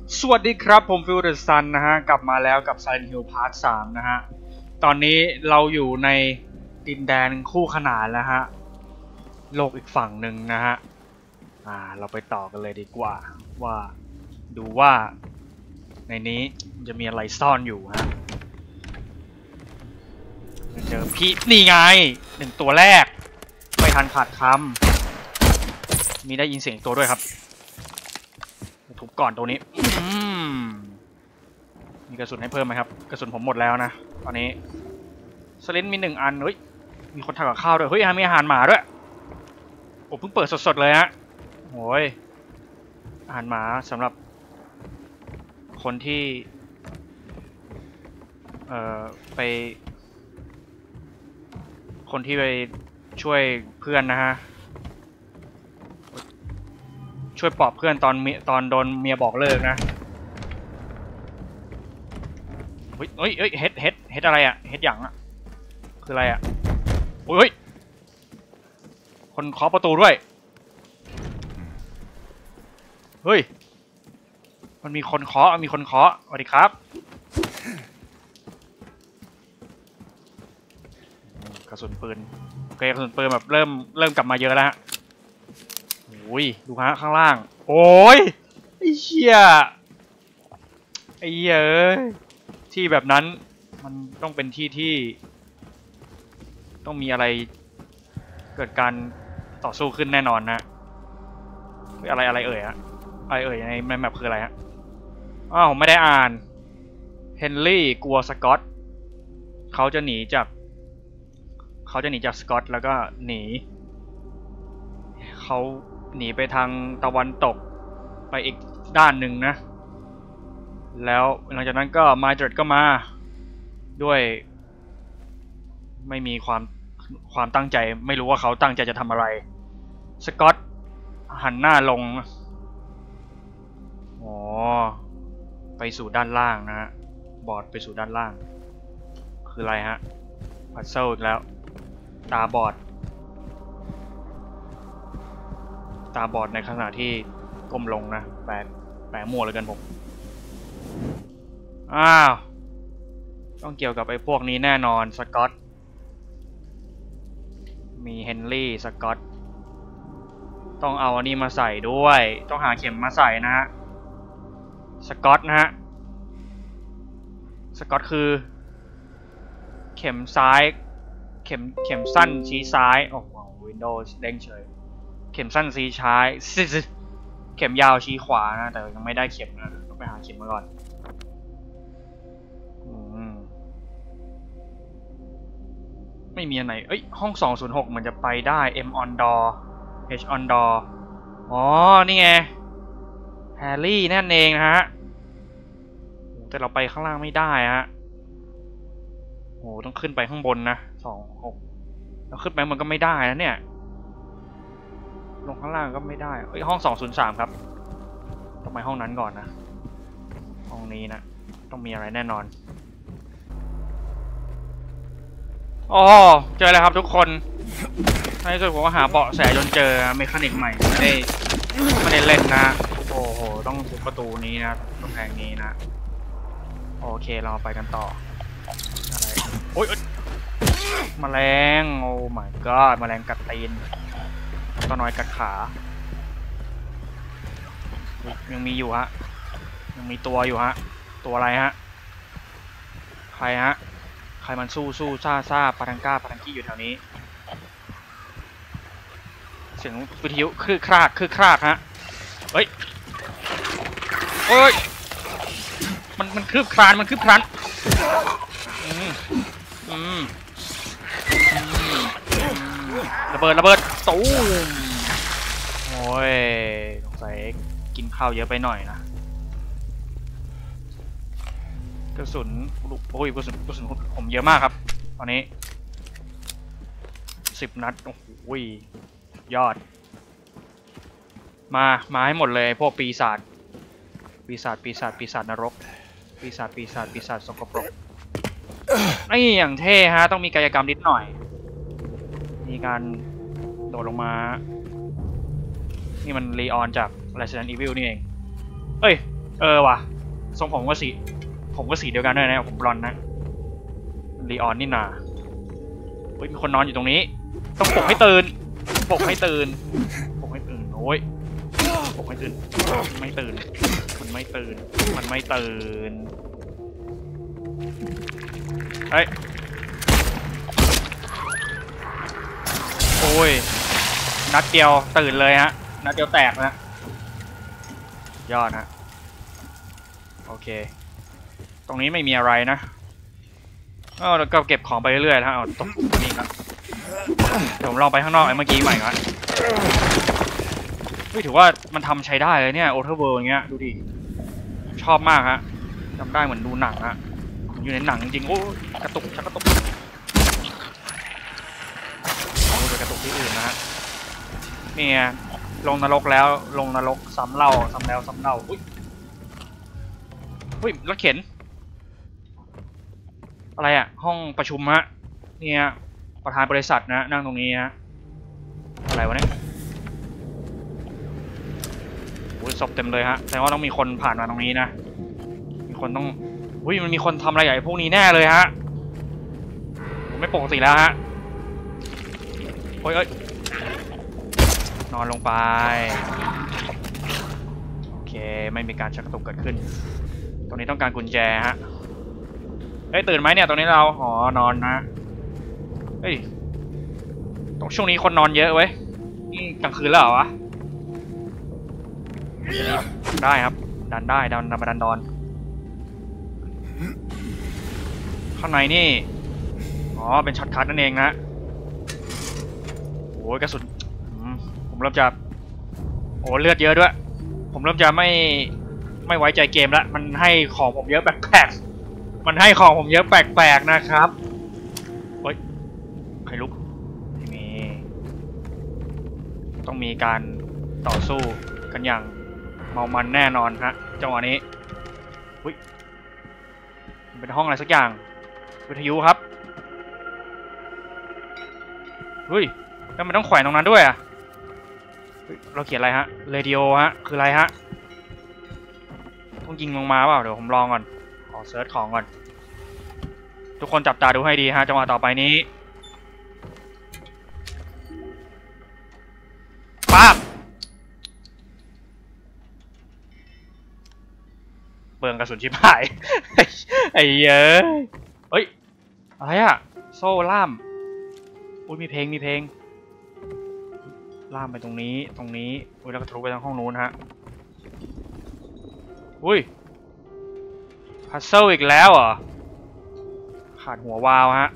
สวัสดีครับผมฟิลเดอร์ซันนะฮะกลับมาแล้วกับ Silent Hill Part 3นะฮะตอนนี้เราอยู่ในดินแดนคู่ขนานแล้วฮะโลกอีกฝั่งหนึ่งนะฮะเราไปต่อกันเลยดีกว่าว่าดูว่าในนี้จะมีอะไรซ่อนอยู่ฮะเจอพี่นี่ไงหนึ่งตัวแรกไม่ทันขาดคำมีได้ยินเสียงตัวด้วยครับทุบก่อนตัวนี้มีกระสุนให้เพิ่มไหมครับกระสุนผมหมดแล้วนะตอนนี้สลินมี1 อันเฮ้ยมีคนทำกับข้าวด้วยเฮ้ยมีอาหารหมาด้วยโอ้เพิ่งเปิดสดๆเลยฮะโอ้ยอาหารหมาสำหรับคนที่ไปคนที่ไปช่วยเพื่อนนะฮะช่วยปลอบเพื่อนตอนโดนเมียบอกเลิกนะเฮ้ยเฮ็ดอะไรอะเฮ็ดหยังอะคืออะไรอะเฮ้ยคนเคาะประตูด้วยเฮ้ยมันมีคนเคาะสวัสดีครับกระสุนปืนโอเคกระสุนปืนแบบเริ่มกลับมาเยอะแล้วฮะโอ้ยดูฮะข้างล่างโอ้ยไอ้เหี้ยที่แบบนั้นมันต้องเป็นที่ต้องมีอะไรเกิดการต่อสู้ขึ้นแน่นอนนะอะไรเอ่ยฮะอะไรเอ่ยในแมปคืออะไรฮะผมไม่ได้อ่านเฮนรี่กลัวสกอตเขาจะหนีจากสกอตแล้วก็เขาหนีไปทางตะวันตกไปอีกด้านหนึ่งนะแล้วหลังจากนั้นก็มาดริดก็มาด้วยไม่มีความตั้งใจไม่รู้ว่าเขาตั้งใจจะทำอะไรสกอตหันหน้าลงไปสู่ด้านล่างนะฮะบอร์ดไปสู่ด้านล่างคืออะไรฮะพัซเซิลแล้วตาบอดในขณะที่ก้มลงนะแปลมั่วเลยกันผมต้องเกี่ยวกับไอ้พวกนี้แน่นอนสกอตมีเฮนรี่สกอตต้องเอาอันนี้มาใส่ด้วยต้องหาเข็มมาใส่นะฮะสกอตนะฮะสกอตคือเข็มซ้ายเข็มสั้นชี้ซ้ายโอ้โห Windows เด้งเฉยเข็มสั้นชี้ซ้ายเข็มยาวชี้ขวานะแต่ยังไม่ได้เข็มนะต้องไปหาเข็มมาก่อนไม่มีอันไหนห้อง206เหมือนจะไปได้ M on door H on door นี่ไงแฮร์รี่นั่นเองนะฮะแต่เราไปข้างล่างไม่ได้ฮะต้องขึ้นไปข้างบนนะ26เราขึ้นไปมันก็ไม่ได้นะเนี่ยลงข้างล่างก็ไม่ได้ห้อง203ครับต้องไปห้องนั้นก่อนนะห้องนี้นะต้องมีอะไรแน่นอนเจอแล้วครับทุกคนในที่สุดผมก็หาเบาะแสจนเจอเมคานิกใหม่ไม่ได้เล่นนะโอ้โหต้องทุบประตูนี้นะกำแพงนี้นะโอเคเราไปกันต่ออะไรโอ้ยแมลงโอ้ my god แมลงกัดตีนตัวน้อยกัดขายังมีอยู่ฮะยังมีตัวอยู่ฮะตัวอะไรฮะใครฮะใครมันสู้ซ่าปาทังกี้อยู่แถวนี้เสียงวิทยุคือครากฮะเฮ้ยมันคืบคลานระเบิดตูมโอ้ยสงสัยกินข้าวเยอะไปหน่อยนะกระสุนผมเยอะมากครับตอนนี้10 นัดโอ้โหยอดมาให้หมดเลยพวกปีศาจนรกปีศาจสกปรกนี่อย่างเท่ฮะต้องมีกายกรรมนิดหน่อยมีการโดดลงมานี่มันรีออนจาก Resident Evil นี่เองว่ะทรงผมก็สีเดียวกันด้วยนะผมบลอนด์นะลีออนนี่นาเฮ้ยมีคนนอนอยู่ตรงนี้ต้องปลุกให้ตื่นโอ้ยปลุกให้ตื่นไม่ตื่นมันไม่ตื่นเฮ้ยโอ้ยนัดเดียวตื่นเลยฮะนัดเดียวแตกนะยอดนะโอเคตรงนี้ไม่มีอะไรนะแล้วก็เก็บของไปเรื่อยๆแล้วตรงนี้ครับเดี๋ยวผมลองไปข้างนอกเมื่อกี้ใหม่ก่อนถือว่ามันทำใช้ได้เลยเนี่ยโอเทอร์เวิลด์อย่างเงี้ยดูดิชอบมากฮะจำได้เหมือนดูหนังฮะอยู่ในหนังจริงๆโอ้กระตุกชักกระตุกดูไปกระตุกที่อื่นนะฮะเนี่ยลงนรกแล้วลงนรกซ้ำเล่าอุ้ยรถเข็นอะไรอะห้องประชุมฮะเนี่ยประธานบริษัทนะนั่งตรงนี้ฮะอะไรวะเนี่ยศพเต็มเลยฮะแสดงว่าต้องมีคนผ่านมาตรงนี้นะมีคนต้องมันมีคนทำอะไรใหญ่พวกนี้แน่เลยฮะไม่ปกติแล้วฮะเอ้ยนอนลงไปโอเคไม่มีการชักกระตุกเกิดขึ้นตรงนี้ต้องการกุญแจฮะตื่นไหมเนี่ยตรงนี้เรานอนนะตรงช่วงนี้คนนอนเยอะเว้ยนี่กลางคืนแล้วเหรอวะได้ครับดันมาดันดอนข้างในนี่เป็นช็อตคัทนั่นเองนะโอ้ยกระสุนผมเริ่มจะเลือดเยอะด้วยผมเริ่มจะไม่ไว้ใจเกมแล้วมันให้ของผมเยอะแปลกๆนะครับเฮ้ยใครลุกไม่มีต้องมีการต่อสู้กันอย่างเมามันแน่นอนฮะจังหวะนี้เป็นห้องอะไรสักอย่างวิทยุครับแล้วมันต้องแขวนตรงนั้นด้วยอะเราเขียนอะไรฮะเรดิโอฮะคืออะไรฮะต้องยิงลงมาเปล่าเดี๋ยวผมลองก่อนขอเซิร์ชของก่อนทุกคนจับตาดูให้ดีฮะจังหวะต่อไปนี้ป๊าบเปลืองกระสุนชิบหายไอ้เฮ้ยอะไรอะโซ่ล่ามมีเพลงล่ามไปตรงนี้แล้วก็ทะลุไปทางห้องนู้นฮะพัซเซิลอีกแล้วเหรอขาดหัววาล์วฮะ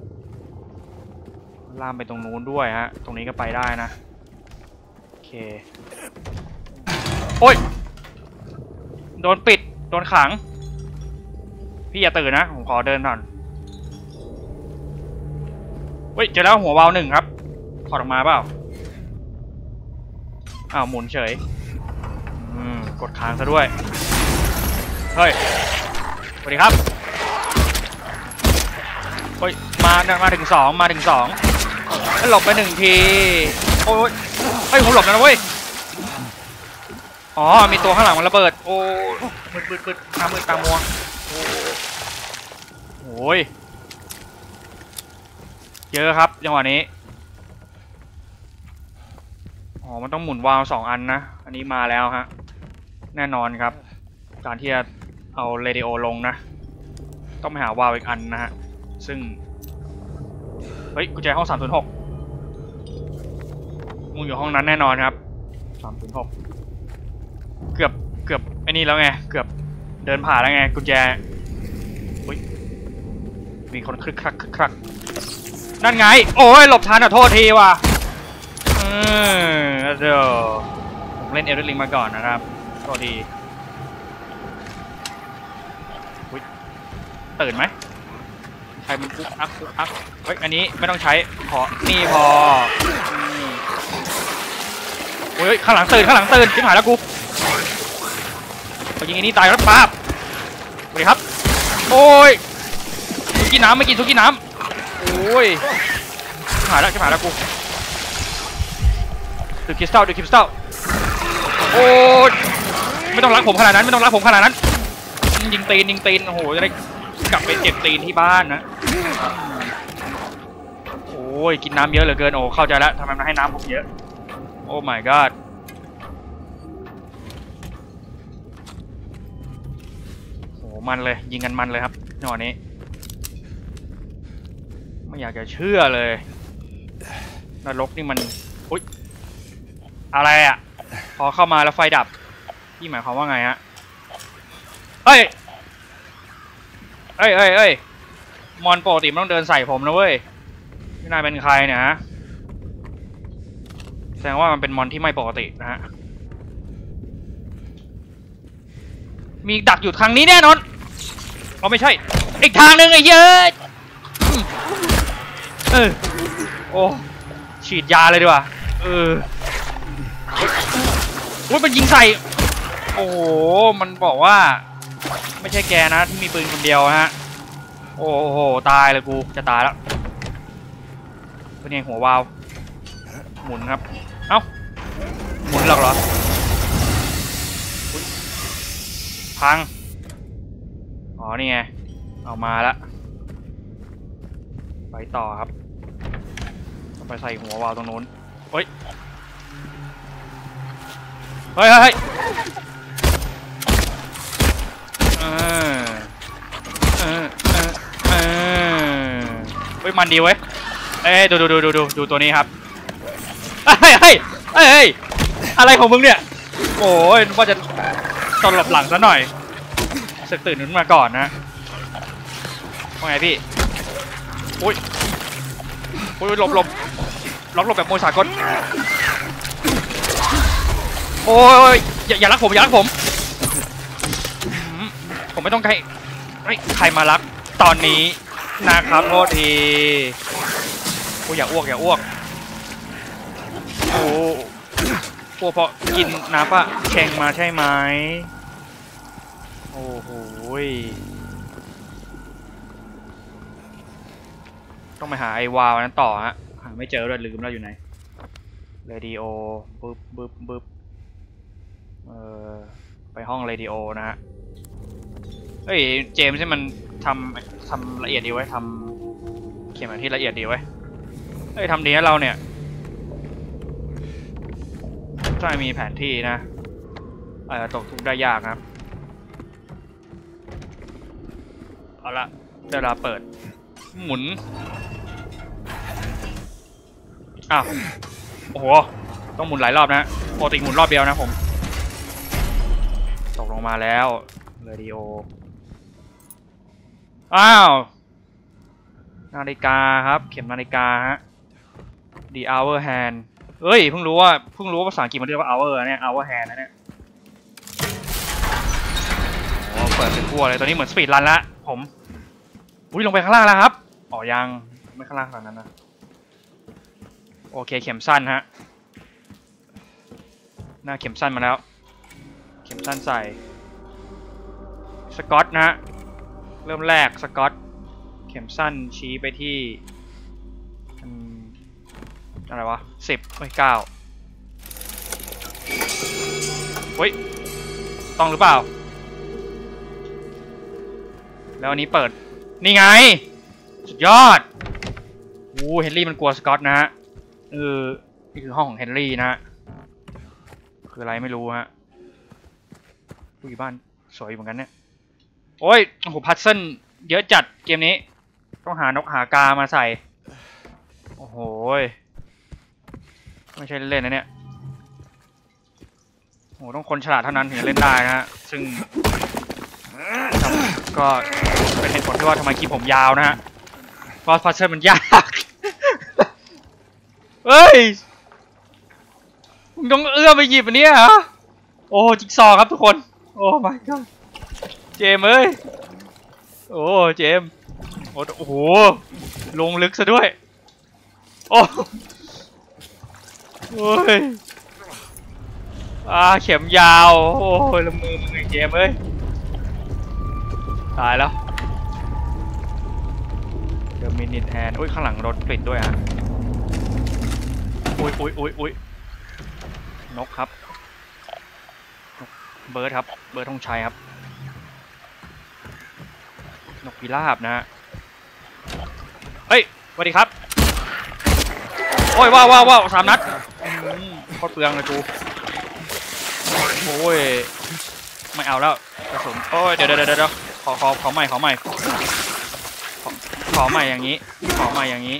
ล่ามไปตรงนู้นด้วยฮะตรงนี้ก็ไปได้นะโอเคโอ้ยโดนปิดโดนขังพี่อย่าตื่นนะผมขอเดินก่อนเจอแล้วหัววาล์ว1ครับถอดออกมาเปล่าหมุนเฉยกดค้างซะด้วยเฮ้ยสวัสดีครับมาถึง2แล้วหลบไป1ทีโอ้ยผมหลบแล้วนะเว้ยมีตัวข้างหลังมันระเบิดโอ้มืดหน้ามืดตามัวโอ้ยเยอะครับจังหวะนี้มันต้องหมุนวาล์ว2อันนะอันนี้มาแล้วฮะแน่นอนครับการที่จะเอาเรดิโอลงนะต้องไปหาวาล์วอีกอันนะฮะซึ่งกุญแจห้อง306มึงอยู่ห้องนั้นแน่นอนครับ306เกือบไอ้นี่แล้วไงเกือบเดินผ่านแล้วไงกุญแจมีคนคลึกคลักนั่นไงโอ้ยหลบทันโทษทีว่ะเดี๋ยวผมเล่นเอลเดนริงมาก่อนนะครับโทษทีตื่นไหมใครมันปุ๊กอักอันนี้ไม่ต้องใช้ขอนี่พอข้างหลังตื่นชิบหายแล้วกูยิงอันนี้ตายแล้วป้าบสวัสดีครับโอ้ยกินน้ำไม่กินน้ำโอ้ยชิบหายแล้วกูดื่มคริสตัลโอ้ยไม่ต้องรักผมขนาดนั้นไม่ต้องรักผมขนาดนั้นยิงตีนโอ้โหจะได้กลับไปเจ็บตีนที่บ้านนะโอ้ยกินน้ำเยอะเหลือเกินโอ้เข้าใจแล้วทำไมมันให้น้ำผมเยอะโอ้ my god โหมันเลยยิงกันมันเลยครับจังหวะนี้ไม่อยากจะเชื่อเลยนรกนี่มันอุ๊ยอะไรอ่ะพอเข้ามาแล้วไฟดับพี่หมายความว่าไงฮะเฮ้ยมอนปกติมันต้องเดินใส่ผมนะเว้ยนี่นายเป็นใครเนี่ยฮะแสดงว่ามันเป็นมอนที่ไม่ปกตินะฮะมีดักอยู่ทางนี้แน่นอนเอาไม่ใช่อีกทางหนึ่งไอ้เย้ยโอ้ฉีดยาเลยดีกว่าว่ามันยิงใส่โอ้โหมันบอกว่าไม่ใช่แกนะที่มีปืนคนเดียวฮะโอ้โหตายเลยกูจะตายแล้วเป็นไงหัววาวหมุนครับเอ้าหมุนหรอกเหรอพังอ๋อนี่ไงเอามาแล้วไปต่อครับต้องไปใส่หัววาวตรงนู้นเฮ้ยเฮ้ยมันดีเว้ยดูตัวนี้ครับเฮ้ยอะไรของมึงเนี่ยโอ้ยว่าจะตอนหลับหลังซะหน่อยสึกตื่นขึ้นมาก่อนนะว่าไงพี่อุ้ยหลบล็อกหลบแบบมวยสากลโอ้ยอย่ารักผมผมไม่ต้องใครมารักตอนนี้นะครับโทษทีโอ้อย่าอ้วกโอ้เพราะกินน้ำปะแข่งมาใช่ไหมโอ้โหต้องไปหาไอ้วาวนั้นต่อฮะหาไม่เจอเลยลืมแล้วอยู่ไหนเรดิโอบึ๊บไปห้องเรดิโอนะฮะเฮ้ยเจมส์ที่มันทำละเอียดดีไว้ทำเขียนมาที่ละเอียดดีไว้เฮ้ยทำดีนะเราเนี่ยใช่มีแผนที่นะตกทุกได้ยากครับเอาละเวลาเปิดหมุนอ้าวโอ้โหต้องหมุนหลายรอบนะปกติหมุนรอบเดียวนะผมตกลงมาแล้วเรดิโออ้าวนาฬิกาครับเข็มนาฬิกาฮะ The Hour Hand เอ้ยเพิ่งรู้ว่าภาษาอังกฤษมันเรียกว่า hour เนี่ย hour hand นะเนี่ยโอ้เปิดเป็นทั่วเลยตอนนี้เหมือนสปีดรันละผมอุ้ยลงไปข้างล่างแล้วครับอ๋อยังไม่ข้างล่างขนาดนั้นนะโอเคเข็มสั้นฮะหน้าเข็มสั้นมาแล้วเข็มสั้นใส่สกอตนะฮะเริ่มแรกสกอตเข็มสั้นชี้ไปที่อะไรวะ10ไม่9เฮ้ยต้องหรือเปล่าแล้วอันนี้เปิดนี่ไงสุดยอดเฮนรี่มันกลัวสกอตนะฮะนี่คือห้องของเฮนรี่นะฮะคืออะไรไม่รู้ฮะผู้ใหญ่บ้านสวยเหมือนกันเนี่ยโอ้ยโอ้โหพัซเซิลเยอะจัดเกมนี้ต้องหานกหากามาใส่โอ้โหไม่ใช่เล่นนะเนี่ยโอ้ต้องคนฉลาดเท่านั้นถึงจะเล่นได้นะฮะซึ่งก็เป็นเหตุผลที่ว่าทำไมคลิปผมยาวนะฮะเพราะพัซเซิลมันยากเฮ้ยมึงต้องเอื้อมไปหยิบอันนี้เหรอโอ้จิ๊กซอว์ครับทุกคนโอ้ my god เจมเอ้ยโอ้เจมโอ้โหลงลึกซะด้วยโอ้ยเข็มยาวโอ้ยละมือมึงไอ้เจมเอ้ยตายแล้วเดอะมินิทแฮนด์ข้างหลังรถกลิ่นด้วยฮะอุ้ยนกครับเบิร์ดครับเบิร์ดธงชัยครับนกพิราบนะฮะเฮ้ยสวัสดีครับโอ้ยว้าว3 นัดโคตรเปลืองเลยกูโอ้ยไม่เอาแล้วกระสุนโอ้ยเดี๋ยวขอใหม่ขอใหม่อย่างนี้ขอใหม่อย่างนี้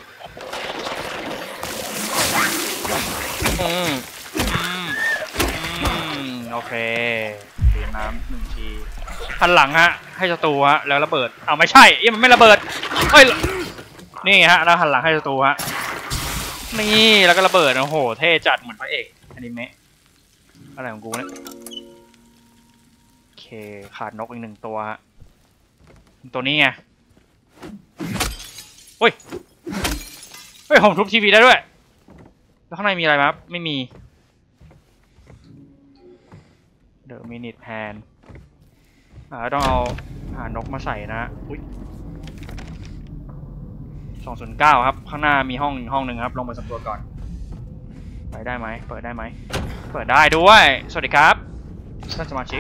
โอเคดื่มน้ำ1 ทีหันหลังฮะให้ศัตรูฮะแล้วระเบิดเอาไม่ใช่มันไม่ระเบิดเฮ้ยนี่ฮะแล้วหันหลังให้ศัตรูฮะนี่แล้วก็ระเบิดโอ้โหเท่จัดเหมือนพระเอกอนิเมะอะไรของกูเนี่ยโอเคขาดนกอีก1 ตัวฮะตัวนี้ไงเฮ้ยผมทุบทีวีได้ด้วยแล้วข้างในมีอะไรไหมครับไม่มี The Minute Hand ต้องเอาหานกมาใส่นะอุ้ย209ครับข้างหน้ามีห้องอีกห้องหนึ่งครับลงไปสำรวจก่อนไปได้ไหมเปิดได้ไหมเปิดได้ด้วยสวัสดีครับท่านสมาชิก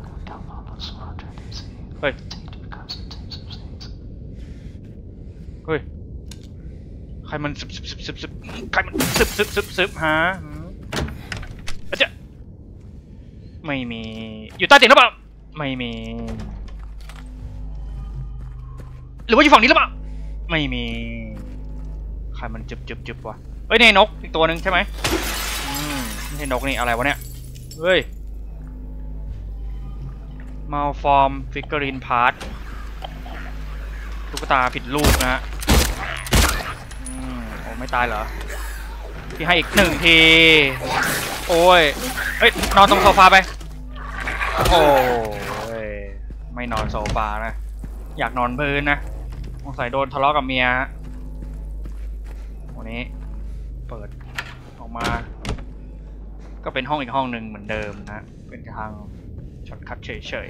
เฮ้ยใครมันซึบใครมันซึบฮะอาจจะไม่มีอยู่ใต้เตียงหรือเปล่าไม่มีหรือว่าอยู่ฝั่งนี้หรือเปล่าไม่มีใครมันจึบวะเฮ้ยนี่นกอีกตัวหนึ่งใช่ไหมไม่ใช่นกนี่อะไรวะเนี่ยเฮ้ย Malform Figurine Part ตุ๊กตาผิดรูปนะฮะโอ้ไม่ตายเหรอพี่ให้อีก1 ทีโอ้ยเฮ้ยนอนตรงโซฟาไปโอ้ยไม่นอนโซฟานะอยากนอนพื้นนะสงสัยโดนทะเลาะกับเมียวันนี้เปิดออกมาก็เป็นห้องอีกห้องหนึ่งเหมือนเดิมนะเป็นทางช็อตคัทเฉย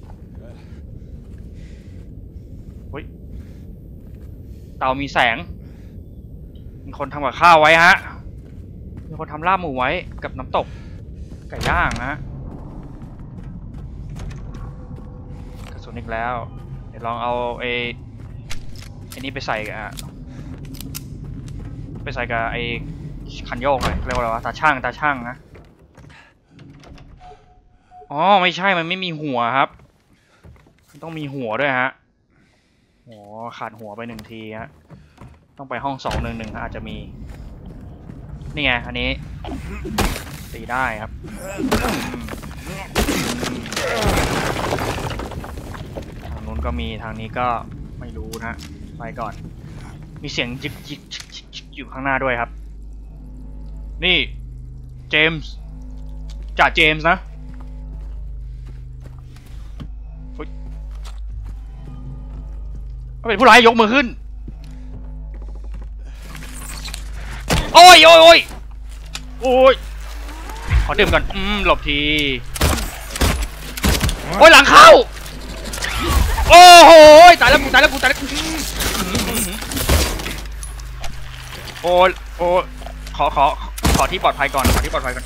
ๆเฮ้ยเตามีแสงมีคนทำกับข้าวไว้ฮะมีคนทำลาบหมูไว้กับน้ำตกไก่ย่างนะกระสุนอีกแล้วเดี๋ยวลองเอาไอ้นี่ไปใส่กับไอ้คันโยกหน่อยเรียกว่าอะไรวะตาช่างนะอ๋อไม่ใช่มันไม่มีหัวครับมันต้องมีหัวด้วยฮะโอ้ขาดหัวไป1 ทีฮะต้องไปห้อง211อาจจะมีนี่ไงอันนี้ตีได้ครับทางนู้นก็มีทางนี้ก็ไม่รู้นะไปก่อนมีเสียงจิกอยู่ข้างหน้าด้วยครับนี่เจมส์จ่าเจมส์นะก็เป็นผู้ร้ายยกมือขึ้นโอ้ยขอดื่มก่อนหลบทีโอ้ยหลังเข้าโอ้โหตายแล้วกูโอ้ขอที่ปลอดภัยก่อน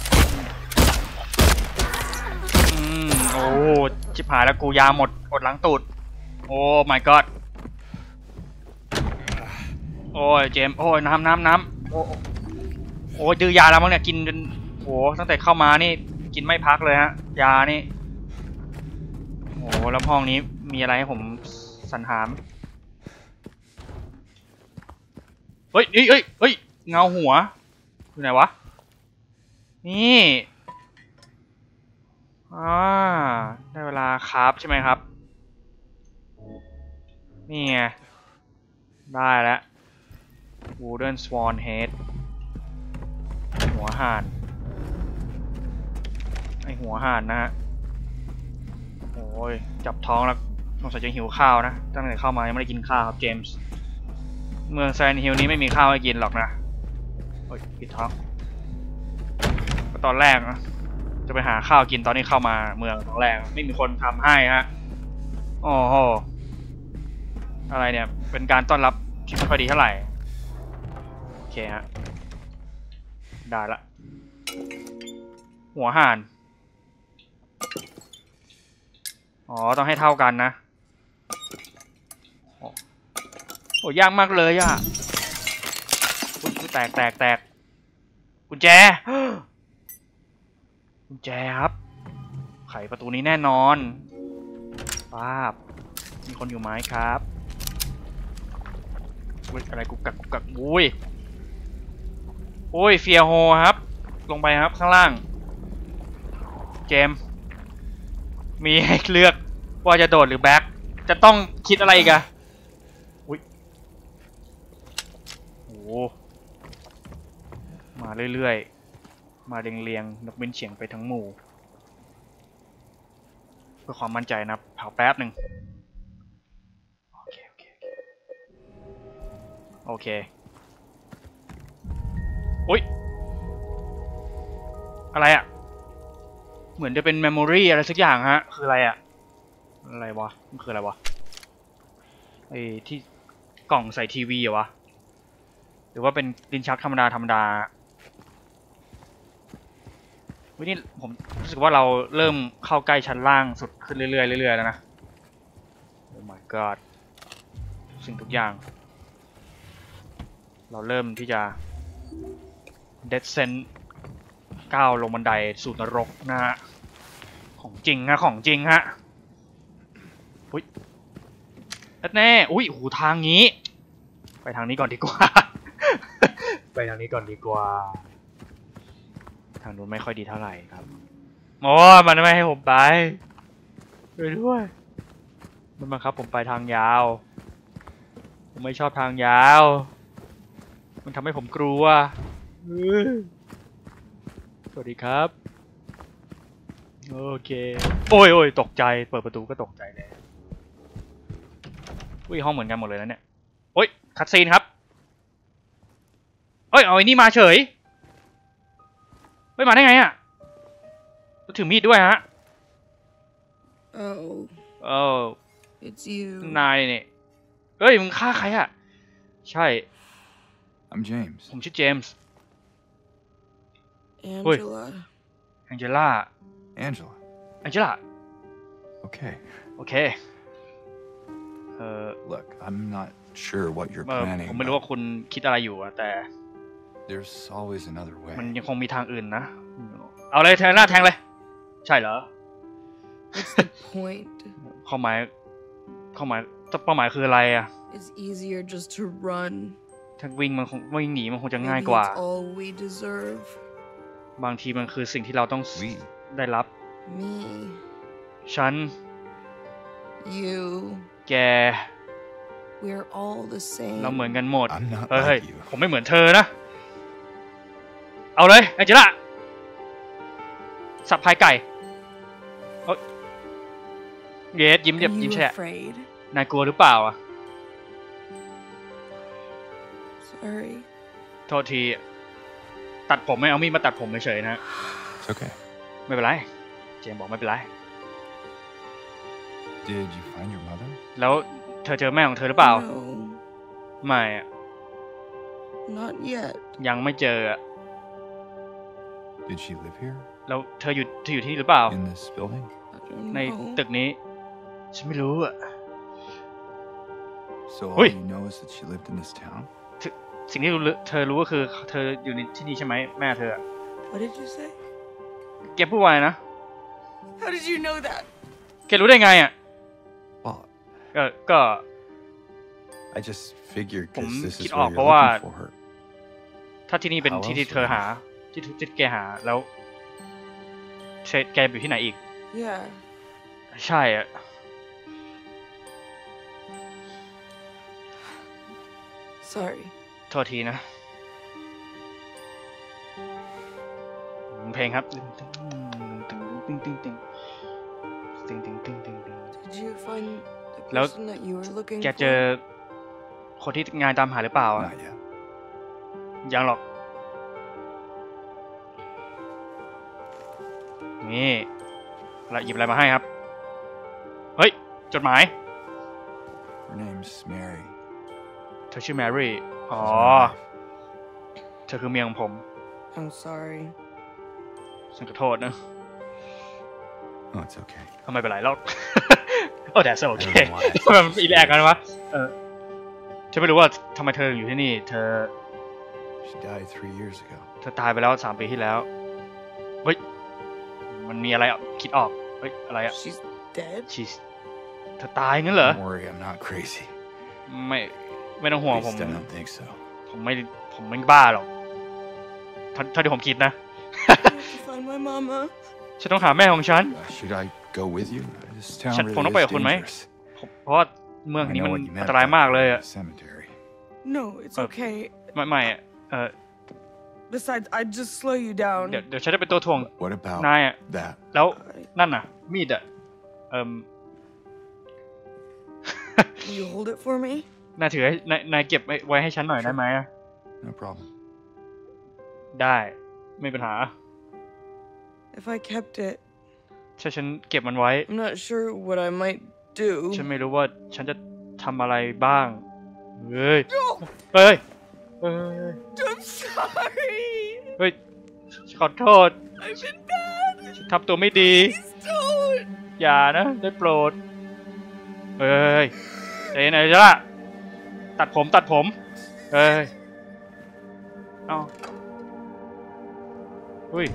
โอ้ชิบหายแล้วกูยาหมดอดล้างตูดโอ้ my god โอ้ยเจมโอ้ยน้ำโอ้ยดื้อยาแล้วมั้งเนี่ยกินจนโอ้ตั้งแต่เข้ามานี่กินไม่พักเลยฮะยานี่โอ้แล้วห้องนี้มีอะไรให้ผมสรรหาเฮ้ยเงาหัวอยู่ไหนวะนี่ได้เวลาคราฟใช่ไหมครับนี่ไงได้แล้ว Wooden Swan Head หัวห่านไอหัวห่านนะฮะโอ้ยจับท้องแล้วสงสัยจะหิวข้าวนะตั้งแต่เข้ามายังไม่ได้กินข้าวครับเจมส์เมืองแซนฮิลนี้ไม่มีข้าวให้กินหรอกนะโอ้ยปิดท้องก็ตอนแรกนะจะไปหาข้าวกินตอนนี้เข้ามาเมืองตอนแรกไม่มีคนทำให้ฮะโอ้โหอะไรเนี่ยเป็นการต้อนรับที่ไม่ค่อยดีเท่าไหร่โอเคฮะได้ละหัวห่านอ๋อต้องให้เท่ากันนะโอ้ยากมากเลยอ่ะแตกกุญแจกุญแจครับไขประตูนี้แน่นอนป้าบมีคนอยู่ไหมครับอะไรกุกกักอุ้ยเฟียโฮครับลงไปครับข้างล่างเจมมีให้เลือกว่าจะโดดหรือแบ็คจะต้องคิดอะไรอีกอะอุ้ยโอ้มาเรื่อยๆมาเรียงนกบินเฉียงไปทั้งหมู่เพื่อความมั่นใจนะเผาแป๊บหนึ่งโอเคอุ้ยอะไรอะเหมือนจะเป็นเมมโมรี่อะไรสักอย่างฮะคืออะไรอะอะไรวะมันคืออะไรวะไอ้ที่กล่องใส่ทีวีเหรอวะหรือว่าเป็นลิ้นชักธรรมดาวินี่ผมรู้สึกว่าเราเริ่มเข้าใกล้ชั้นล่างสุดขึ้นเรื่อยๆแล้วนะ Oh my god สิ่งทุกอย่างเราเริ่มที่จะ descend ก้าวลงบันไดสู่นรกนะฮะของจริงฮะอุ้ยแน่อุ้ยหูทางนี้ไปทางนี้ก่อนดีกว่า ไปทางนี้ก่อนดีกว่าทางนู้นไม่ค่อยดีเท่าไหร่ครับโอ้มันไม่ให้ผมไปด้วยมันบังคับผมไปทางยาวผมไม่ชอบทางยาวมันทำให้ผมกลัวสวัสดีครับโอเคโอ้ยตกใจเปิดประตูก็ตกใจเลยอุ้ยห้องเหมือนกันหมดเลยนะเนี่ยโอ้ยคัตซีนครับเอ้ยเอาไอ้นี่มาเฉยไม่มาได้ไงอ่ะถือมีดด้วยฮะ It's you นายเนี่ยเฮ้ยมึงฆ่าใครอ่ะใช่ I'm James ผมชื่อเจมส์ Angela แองเจล่า Angela Okay โอเค Look I'm not sure what you're ผม planning ไม่รู้ว่าคุณคิดอะไรอยู่อะแต่ There's always another way มันยังคงมีทางอื่นนะเอาเลยแทงหน้าแทงเลยใช่เหรอ What's the point เป้าหมายคืออะไรอะ It's easier just to run ถ้าวิ่งหนีมันคงจะง่าย Maybe กว่า it's all we deserve บางทีมันคือสิ่งที่เราต้อง We ได้รับ Me ฉัน You แก We're all the same เราเหมือนกันหมด I'm not เฮ้ย like you ผมไม่เหมือนเธอนะเอาเลยแองเจล่าสับพายไก่เยสยิ้ม Are you แฉะ afraid นายกลัวหรือเปล่าอะ Sorry โทษทีตัดผมไม่เอามีดมาตัดผมเฉยๆนะ It's okay ไม่เป็นไรเจมบอกไม่เป็นไร Did you find your mother แล้วเธอเจอแม่ของเธอหรือเปล่า No ไม่อะ Not yet ยังไม่เจออะ Did she live here แล้วเธออยู่ที่นี่หรือเปล่า in this building I don't ใน know ตึกนี้ฉันไม่รู้อะ So all Oi. you know is that she lived in this town สิ่งที่เธอรู้ก็คือเธออยู่ในที่นี่ใช่ไหมแม่เธอ What did you say แกพูดว่าไงนะ How did you know that แกรู้ได้ไงอะ Well ก็ I just figured because this is ผมคิด where ออก you're เพราะว่า looking for her ถ้าที่นี่เป็นที่ที่เธอหาที่แกหาแล้วแกอยู่ที่ไหนอีก Yeah ใช่อะ Sorry โทษทีนะเพลงครับ Did you find the แล้ว person that you were looking แกเจอ for คนที่งานตามหาหรือเปล่าอะ Not yet ยังหรอกนี่แล้วหยิบอะไรมาให้ครับเฮ้ยจดหมาย Her name's Mary เธอชื่อแมรี่อ๋อ She's my wife. เธอคือเมียของผม I'm sorry ฉันขอโทษนะ Oh it's okay ไม่เป็นไรแล้วโอ้แต่โอเคทำไมมันอีแลกกันวะฉันไม่รู้ว่าทำไมเธออยู่ที่นี่เธอ She died 3 years ago. เธอตายไปแล้ว3 ปีที่แล้วเฮ้ยมันมีอะไรอ่ะคิดออกเฮ้ยอะไรอ่ะ She's dead? เธอตายงั้นเหรอ Don't worry, I'm not crazy. ไม่ต้องห่วง At ผม least I don't think so. ผมไม่บ้าหรอกเท่าที่ผมคิดนะ I have to find my mama. ฉันต้องหาแม่ของฉัน Should I go with you? This town ฉัน really ผมต้องไปกับ is คุณไหม dangerous. เพราะว่าเมือง I นี้ know มัน what you อั meant นตรายมากเลย about อะ the cemetery. No, it's okay. ไม่อะ Besides, I'd just slow you down. เดี๋ยวฉันจะเป็นตัวถ่วง What about นายอะ that? แล้วนั่นน่ะ มีดอะ Will you hold it for me? นายถือให้นายเก็บไว้ให้ฉันหน่อยได้ไหมอะ No problem. ได้ไม่มีปัญหา If I kept it, ถ้าฉันเก็บมันไว้ I'm not sure what I might do. ฉันไม่รู้ว่าฉันจะทำอะไรบ้างเฮ้ยเฮ้ย I'm sorry. เฮ้ยขอโทษ I've been bad. ฉันทำตัวไม่ดี Please don't. อย่านะได้โปรดเฮ้ยใจเย็นหน่อยจ้ะตัดผมเฮ้ยเอ้าเฮ้ย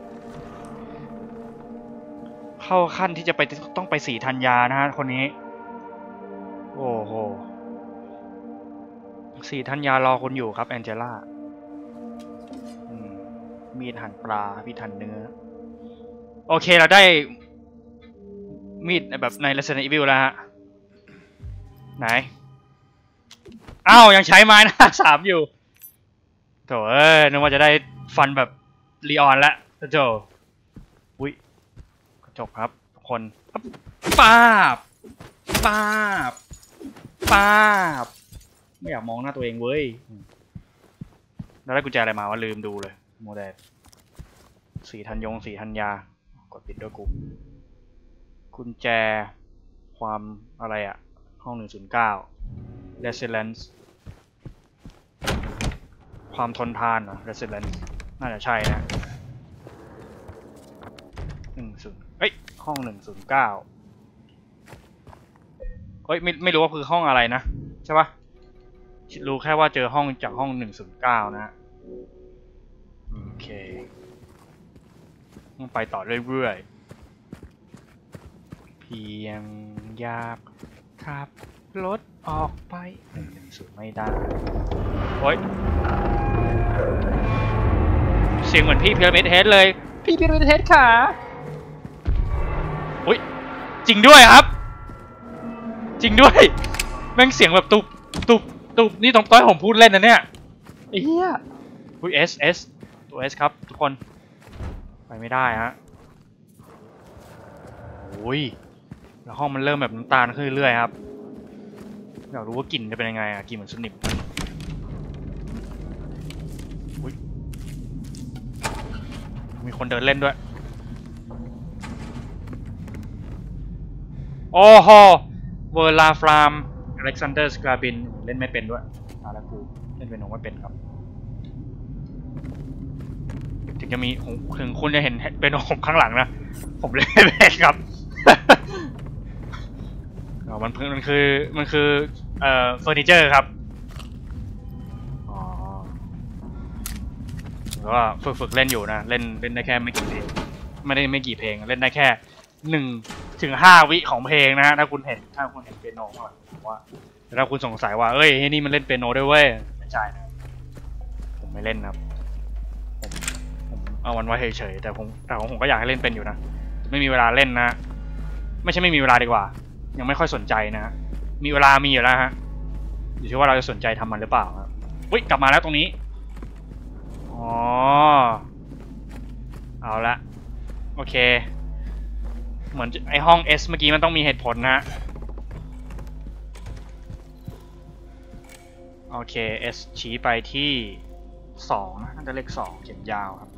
เข้าขั้นที่จะไปต้องไปสีธัญญานะฮะคนนี้โอ้โหสีธัญญารอคุณอยู่ครับแองเจล่ามีดหั่นปลามีดหั่นเนื้อโอเคเราได้มีดแบบใน Resident Evil แล้วฮะไหนอ้าวยังใช้ไม้หน้า3อยู่โถนึกว่าจะได้ฟันแบบลีออนแล้วโถอุ้ยกระจกครับทุกคนป้าบไม่อยากมองหน้าตัวเองเว้ยแล้วได้กุญแจอะไรมาวะลืมดูเลยโมเดลสีธัญญากดปิดด้วยกูกุญแจความอะไรอะห้อง109 Resilience ความทนทานเหรอ Resilience น่าจะใช่นะ10เอ้ยห้อง109เฮ้ยไม่รู้ว่าคือห้องอะไรนะใช่ปะรู้แค่ว่าเจอห้องจากห้อง109นะโอเคต้องไปต่อเรื่อยๆเพียงอยากขับรถออกไป110ไม่ได้โอ๊ยเสียงเหมือนพี่พีระมิดเฮดเลยพี่พีระมิดเฮดค่ะอุ๊ยจริงด้วยครับจริงด้วยแม่งเสียงแบบตุบนี่ตรงต้อยผมพูดเล่นนะเนี่ยไอ้เหี้ยอุ๊ย S ตัว S ครับทุกคนไปไม่ได้ฮะโอ้ยแล้วห้องมันเริ่มแบบน้ำตาลขึ้นเรื่อยๆครับอยากรู้ว่ากลิ่นจะเป็นยังไงอะกลิ่นเหมือนสนิมอุ๊ยมีคนเดินเล่นด้วยโอ้โหเวอร์ลาฟรามอเล็กซานเดอร์สกราบินเล่นไม่เป็นด้วยแล้วกูเล่นเป็นน้องไม่เป็นครับถึงจะมีถึงคุณจะเห็นเป็นผมข้างหลังนะผมเล่นไม่เป็นครับมันคือเฟอร์นิเจอร์ครับอ๋อแล้วก็ฝึกเล่นอยู่นะเล่นได้แค่ไม่กี่เพลงไม่กี่เพลงเล่นได้แค่1 ถึง 5 วิของเพลงนะถ้าคุณเห็นเปียโนข้างหลังผมว่าแต่ถ้าคุณสงสัยว่าเอ้ยนี่มันเล่นเปียโนด้วยเว้ยไม่ใช่นะผมไม่เล่นครับผมเอาวันไว้เฉยๆแต่ผมก็อยากให้เล่นเป็นอยู่นะไม่มีเวลาเล่นนะไม่ใช่ไม่มีเวลาดีกว่ายังไม่ค่อยสนใจนะมีเวลามีอยู่แล้วฮะอยู่ที่ว่าเราจะสนใจทำมันหรือเปล่าครับอุ๊ยกลับมาแล้วตรงนี้อ๋อเอาละโอเคเหมือนไอห้อง S เมื่อกี้มันต้องมีเหตุผลนะโอเค S ชี้ไปที่2น่าจะเลข2เขียนยาวครับ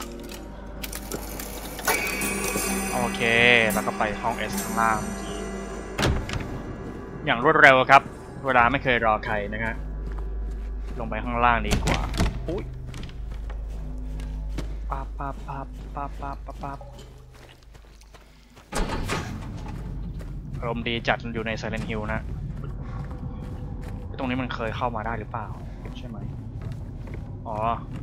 โอเคแล้วก็ไปห้อง S ข้างล่างเมื่อกี้อย่างรวดเร็วครับเวลาไม่เคยรอใครนะฮะลงไปข้างล่างดีกว่าอุ้ยปั๊บอารมณ์ดีจัดอยู่ใน Silent Hill นะตรงนี้มันเคยเข้ามาได้หรือเปล่าใช่ไหมอ๋อ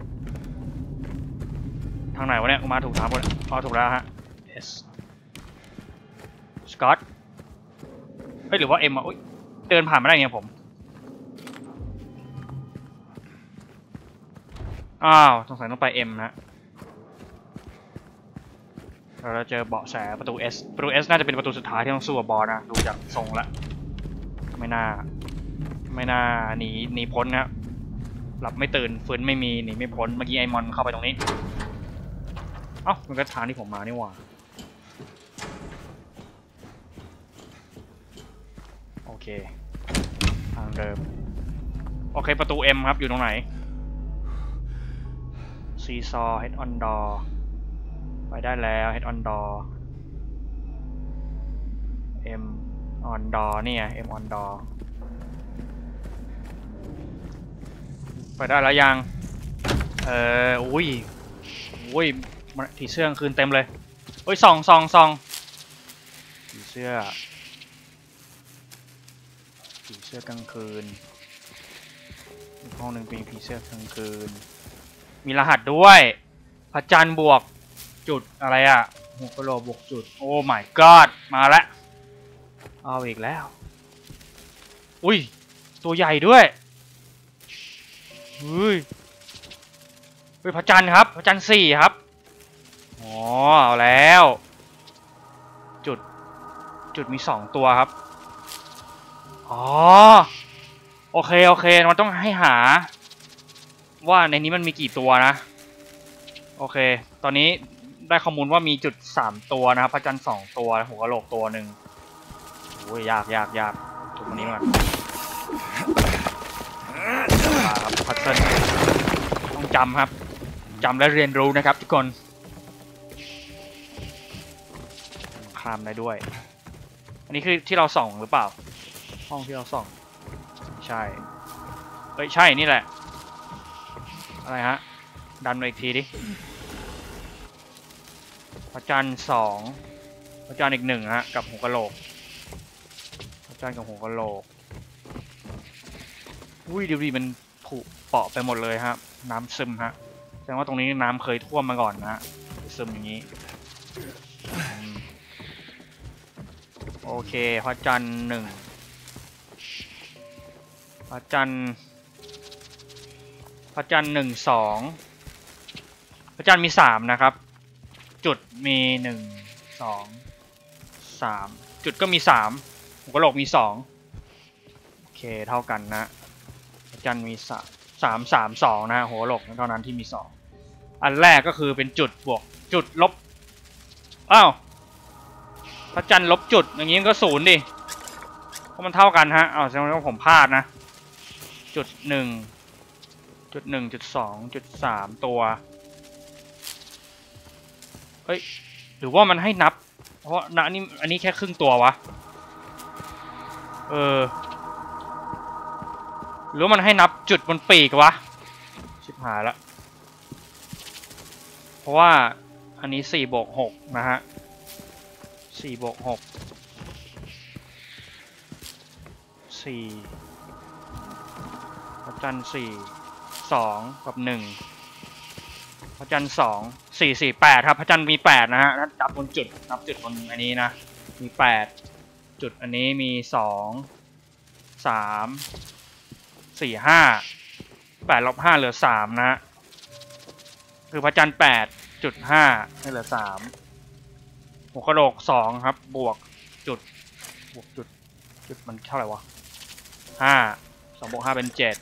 ทางไหนวะเนี่ยมาถูกทางหมดอ๋อถูกแล้วฮะ S สกอตเฮ้ยหรือว่า M อ่ะอุ๊ยเดินผ่านไม่ได้ไงผมอ้าวสงสัยต้องไป M นะเราเจอเบาะแสประตู S ประตู S น่าจะเป็นประตูสุดท้ายที่ต้องสู้กับบอสนะดูจากทรงละไม่น่าหนีพ้นนะหลับไม่ตื่นฟื้นไม่มีหนีไม่พ้นเมื่อกี้ไอมอนเข้าไปตรงนี้เอ้ามันก็ทางที่ผมมานี่หว่าโอเคทางเดิมโอเคประตู M ครับอยู่ตรงไหนซีซอ Head on door ไปได้แล้ว Head on door M on door นี่ไง M on door ไปได้แล้วยังอุ้ยผีเสื้อกลางคืนเต็มเลยโอ้ยส่องผีเสื้อกลางคืนอีกห้องหนึ่งเป็นผีเสื้อกลางคืนมีรหัสด้วยพระจันทร์บวกจุดอะไรอะหัวกะโหลกบวกจุดโอ้ my god มาแล้วเอาอีกแล้วอุ้ยตัวใหญ่ด้วยเฮ้ยพระจันทร์ครับพระจันทร์4ครับอ๋อเอาแล้วจุดมี2ตัวครับอ๋อโอเคมันต้องให้หาว่าในนี้มันมีกี่ตัวนะโอเคตอนนี้ได้ข้อมูลว่ามีจุด3ตัวนะครับพระจันทร์2ตัวหัวกะโหลกตัวหนึ่งโอ้ยยากจุดตรงนี้ก่อนครับพัซเซิลต้องจำครับจำและเรียนรู้นะครับทุกคนข้ามได้ด้วยอันนี้คือที่เราส่องหรือเปล่าห้องที่เราส่องใช่ใช่นี่แหละอะไรฮะดันมาอีกทีดิพระจันทร์2พระจันทร์อีก1ฮะกับหัวกะโหลกพระจันทร์กับหัวกะโหลกอุ้ยดูดิมันผุเปาะไปหมดเลยครับน้ำซึมฮะแสดงว่าตรงนี้น้ำเคยท่วมมาก่อนนะซึมอย่างนี้โอเคพระจันทร์1พระจันทร์1 2พระจันทร์มี3นะครับจุดมี1 2 3จุดก็มี3หัวกะโหลกมี2โอเคเท่ากันนะพระจันทร์มี3 2นะฮะหัวกะโหลกเท่านั้นที่มี2อันแรกก็คือเป็นจุดบวกจุดลบอ้าวพระจันทร์ลบจุดอย่างนี้มันก็0ดิเพราะมันเท่ากันฮะแสดงว่าผมพลาดนะจุด1จุด1จุด2จุด3ตัวเฮ้ยหรือว่ามันให้นับเพราะอันนี้แค่ครึ่งตัววะหรือมันให้นับจุดบนปีกวะชิบหายละเพราะว่าอันนี้4 บวก 6นะฮะ4 บวก 6 4พระจันทร์4 2กับ1พระจันทร์2 4 4 8ครับพระจันทร์มี8นะฮะถ้านับบนจุดนับจุดบนอันนี้นะมี8จุดอันนี้มี2 3 4 5 8 ลบ 5เหลือ3นะฮะคือพระจันทร์8 จุด 5ให้เหลือ3หัวกะโหลก2ครับบวกจุดมันเท่าไหร่วะ5 2 บวก 5เป็น7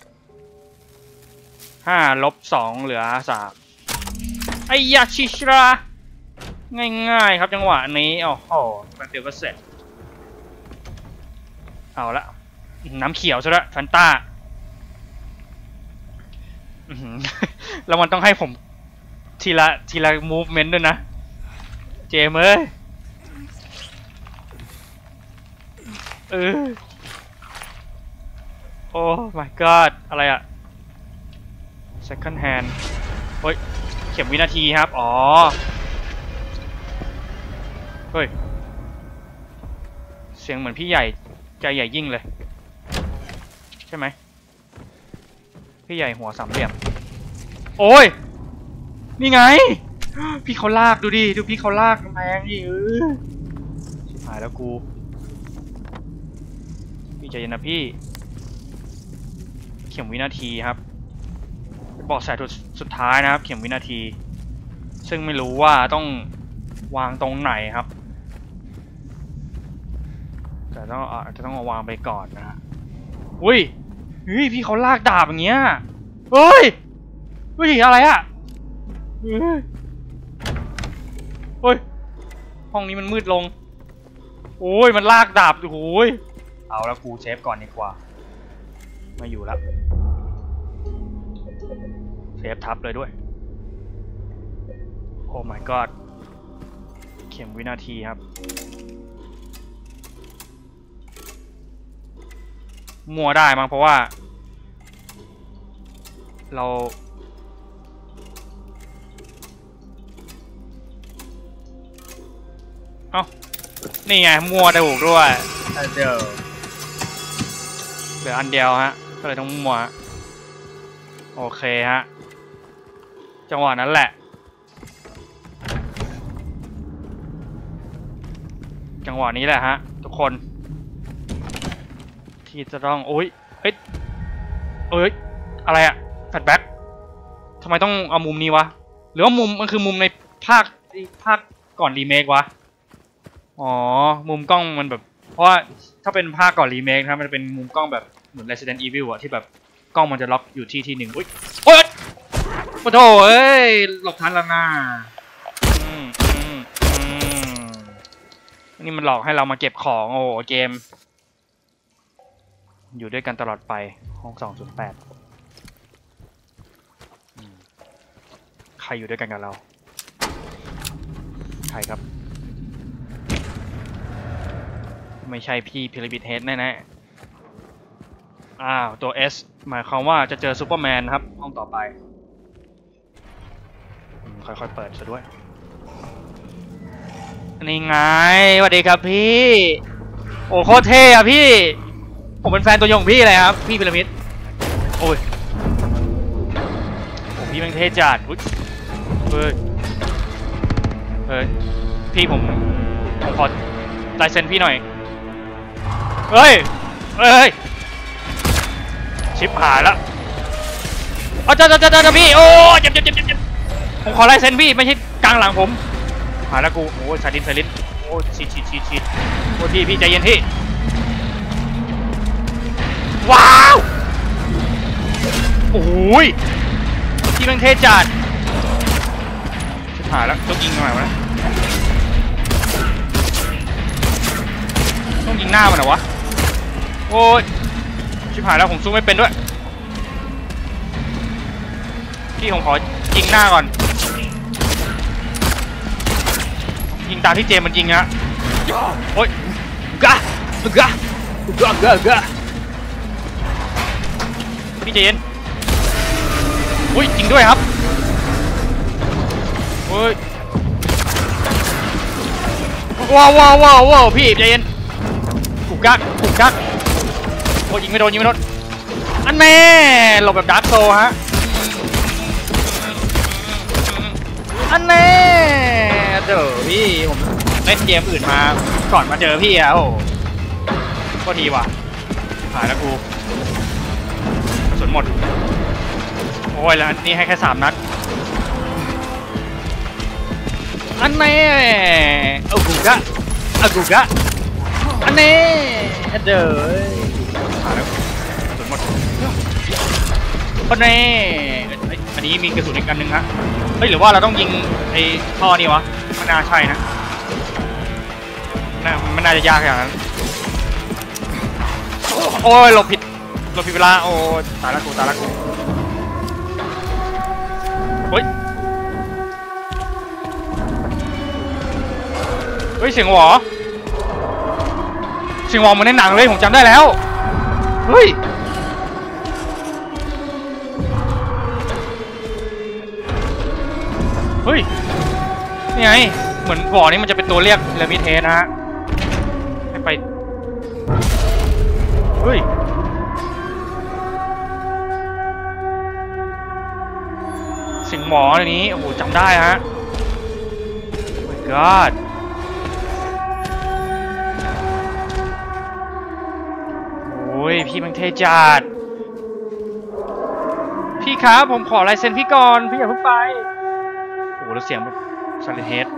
5 ลบ 2เหลือ3ไอ้ยาชิชราง่ายๆครับจังหวะนี้โอ้โหแป๊บเดียวก็เสร็จเอาละน้ำเขียวซะละแฟนต้าแล้วมันต้องให้ผมทีละมูฟเมนต์ด้วยนะเจมเอ้ยโอ้ my god อะไรอะ second hand เฮ้ยเข็มวินาทีครับอ๋อเฮ้ยสียงเหมือนพี่ใหญ่ใจใหญ่ยิ่งเลยใช่ไหมพี่ใหญ่หัวสามเหลี่ยมโอ้ยนี่ไงพี่เขาลากดูดิดูพี่เขาลากกำแพงดิชิบหายแล้วกูพี่ใจเย็นนะพี่เข็มวินาทีครับบอกสายสุดท้ายนะครับเข็มวินาทีซึ่งไม่รู้ว่าต้องวางตรงไหนครับแต่อาจจะต้องเอาวางไปก่อนนะฮะอุ้ยเฮ้ยพี่เขาลากดาบอย่างเงี้ยเฮ้ยเฮ้ยอะไรอะเฮ้ยห้องนี้มันมืดลงโอ้ยมันลากดาบโอ้ยเอาแล้วกูเซฟก่อนดีกว่าไม่อยู่แล้วเซฟทับเลยด้วยโอ้ my god เข็มวินาทีครับมัวได้มั้งเพราะว่าเราเอ้านี่ไงมัวถูกด้วยเดี๋ยวเหลืออันเดียวฮะก็เลยต้องมัวโอเคฮะจังหวะนั้นแหละจังหวะนี้แหละฮะทุกคนที่จะต้องโอ้ยเฮ้ยอะไรอะแฟลชแบ็คทำไมต้องเอามุมนี้วะหรือว่ามุมมันคือมุมในภาคก่อนรีเมควะอ๋อมุมกล้องมันแบบเพราะว่าถ้าเป็นภาคก่อนรีเมคครับมันเป็นมุมกล้องแบบเหมือน Resident Evil อะที่แบบกล้องมันจะล็อกอยู่ที่หนึ่งอุ้ยโอ๊ยโอ้โถเอ้ยหลบทันแล้วนะนี่มันหลอกให้เรามาเก็บของโอ้เกมอยู่ด้วยกันตลอดไปห้อง208ใครอยู่ด้วยกันกับเราใครครับไม่ใช่พี่พิริบิทเฮดแน่ๆตัว S หมายความว่าจะเจอซูเปอร์แมนครับห้องต่อไปค่อยๆเปิดซะด้วยนี่ไงสวัสดีครับพี่โอ้โคตรเท่อะพี่ผมเป็นแฟนตัวยงพี่เลยครับพี่พีระมิดโอ้ยโอ้พี่แม่งเท่จัดเฮ้ยพี่ผมขอลายเซ็นพี่หน่อยเฮ้ยชิปหายแล้วเจ้าพี่โอ้เจ็บผมขอลายเซ็นพี่ไม่ใช่กลางหลังผมหายแล้วกูโอ้ชาดินไซลินโอ้ชีดโอ้พี่ใจเย็นพี่ว้าวโอ้ยพี่แม่งเท่จัดชิบหายแล้วต้องยิงทำไมวะต้องยิงหน้ามันเหรอวะโอ้ยชิบหายแล้วผมสู้ไม่เป็นด้วยพี่ผมขอยิงหน้าก่อนยิงตามที่เจมมันยิงนะโอ้ยกะพี่ใจเย็นอุ้ยจริงด้วยครับโอ้ยว้าวพี่ใจเย็นกุกกักโอ้ยิงไม่โดนอันแม่หลบแบบดาร์กโซฮะอันแน่เดี๋ยวพี่ผมเล่นเกมอื่นมาก่อนมาเจอพี่อะโอ้ก็ทีว่ะหายแล้วกูส่วนหมดโอ้ยแล้วนี่ให้แค่3 นัดอันแน่เอากูกะอันแน่เดี๋ยวหายแล้วส่วนหมดอันแน่อันนี้มีกระสุนอีกอันนึงฮะเฮ้ยหรือว่าเราต้องยิงไอ้ท่อนี่วะไม่น่าใช่นะมันน่าจะยากอย่างนั้นโอ้ยหลบผิดเวลาโอ้ตายละกูเฮ้ยเสียงหวอเหมือนในหนังเลยผมจำได้แล้วเฮ้ยนี่ไงเหมือนบ่อนี้มันจะเป็นตัวเรียกพีระมิดเฮดนะฮะให้ไปเฮ้ยเสียงหมอในนี้โอ้โหจำได้ฮะ Oh my god โอ้ยพี่มันเท่จัดพี่ครับผมขอลายเซ็นพี่ก่อนพี่อย่าเพิ่งไปโอ้โหแล้วเสียงแบบซันเลนเฮด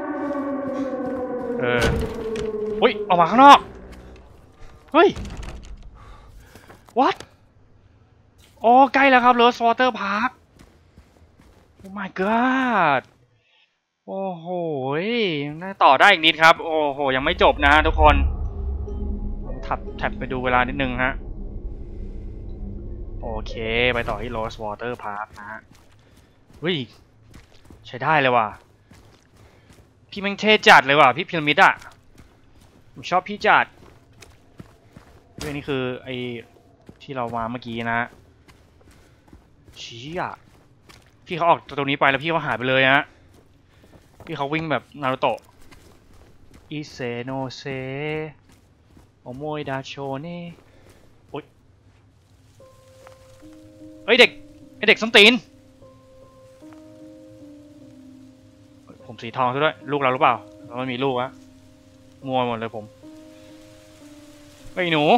เฮ้ยออกมาข้างนอกเฮ้ย what อ๋อใกล้แล้วครับ Rose Water Park Oh my god โอ้โหน่าต่อได้อีกนิดครับโอ้โหยังไม่จบนะทุกคนแท็บไปดูเวลานิดนึงฮะโอเคไปต่อที่ Rose Water Park นะฮะเฮ้ยใช้ได้เลยว่ะพี่แม่งเท่จัดเลยว่ะพี่พีระมิดอ่ะผมชอบพี่จัดเรื่องนี้คือไอ้ที่เรามาเมื่อกี้นะชี้อ่ะพี่เขาออกตรงนี้ไปแล้วพี่เขาหายไปเลยฮะพี่เขาวิ่งแบบนารูโตะอิเซโนเซโอโมยดาโชเน่โอ๊ยเฮ้ยเด็กส้นตีนผมสีทองซะด้วยลูกเราหรือเปล่าเราไม่มีลูกอะมัวหมดเลยผมไอ้หนู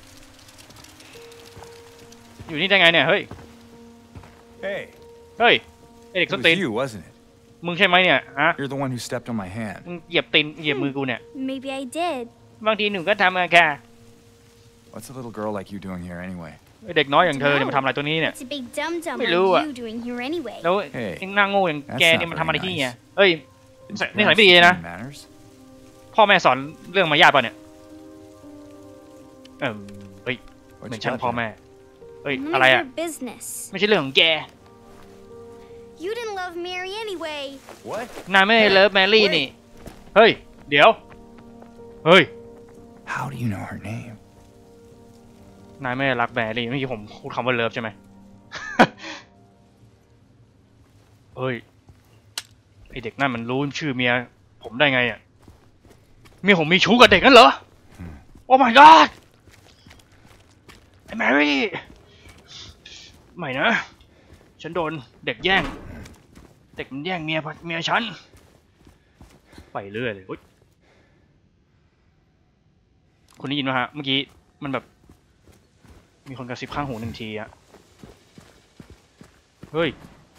อยู่นี่ได้ไงเนี่ยเฮ้ย Hey, เฮ้ยไอเด็ก it ส้น was ตีน you, wasn't it? มึงใช่ไหมเนี่ยฮะ You're the one who stepped on my hand. มึงเหยียบตีนเหยียบมือกูเนี่ย Maybe I did. บางทีหนูก็ทำอะค่ะ What's a little girl like you doing here anyway? ไอเด็กน้อยอย่างเธอเนี่ยมาทำอะไรตัวนี้เนี่ย What's a big dum dum ไม่ like รู้อะ you doing here anyway? แล้วเฮ้ยหน้าโง่อย่างแก That's เนี่ย not มันทำอะไร very ที่เนี่ย nice. เอ้ย Didn't นี่ใส่ไม่ดีเลยนะ any manners? พ่อแม่สอนเรื่องมารยาทป่ะเนี่ยเฮ้ย What'd เหมือน you ฉัน got พ่อ there? แม่เฮ้ย None อะไร of อะ your business. ไม่ใช่เรื่องของแก You didn't love Mary anyway. What? นายไม่ได้เลิฟแมรี่นี่เฮ้ยเดี๋ยวเฮ้ย How do you know her name? นายไม่ได้รักแมรี่เมื่อกี้ผมพูดคำว่าเลิฟใช่ไหม เฮ้ยไอเด็กนั่นมันรู้ชื่อเมียผมได้ไงอ่ะเมียผมมีชู้กับเด็กนั่นเหรอโอ้ my god ไอแมรี่ไม่นะฉันโดนเด็กแย่งเด็กมันแย่งเมียฉันไปเรื่อยเลยคุณได้ยินไหมฮะเมื่อกี้มันแบบมีคนกระซิบข้างหูหนึ่งทีอะเฮ้ย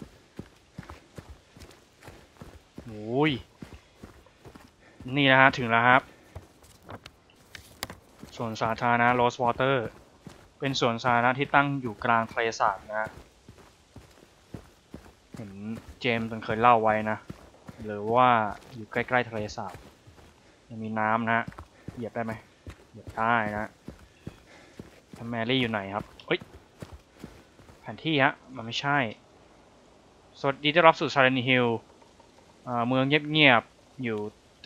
โอ้ยนี่นะฮะถึงแล้วครับสวนสาธารณะ Rose Water เป็นสวนสาธารณะที่ตั้งอยู่กลางทะเลสาบนะเห็นเจมส์เคยเล่าไว้นะหรือว่าอยู่ใกล้ๆทะเลสาบยังมีน้ำนะเหยียบได้ไหมเหยียบได้นะแมรี่อยู่ไหนครับเฮ้ยแผนที่ฮะมันไม่ใช่สวัสดีต้อนรับสู่ Silent Hill เมืองเงียบๆอยู่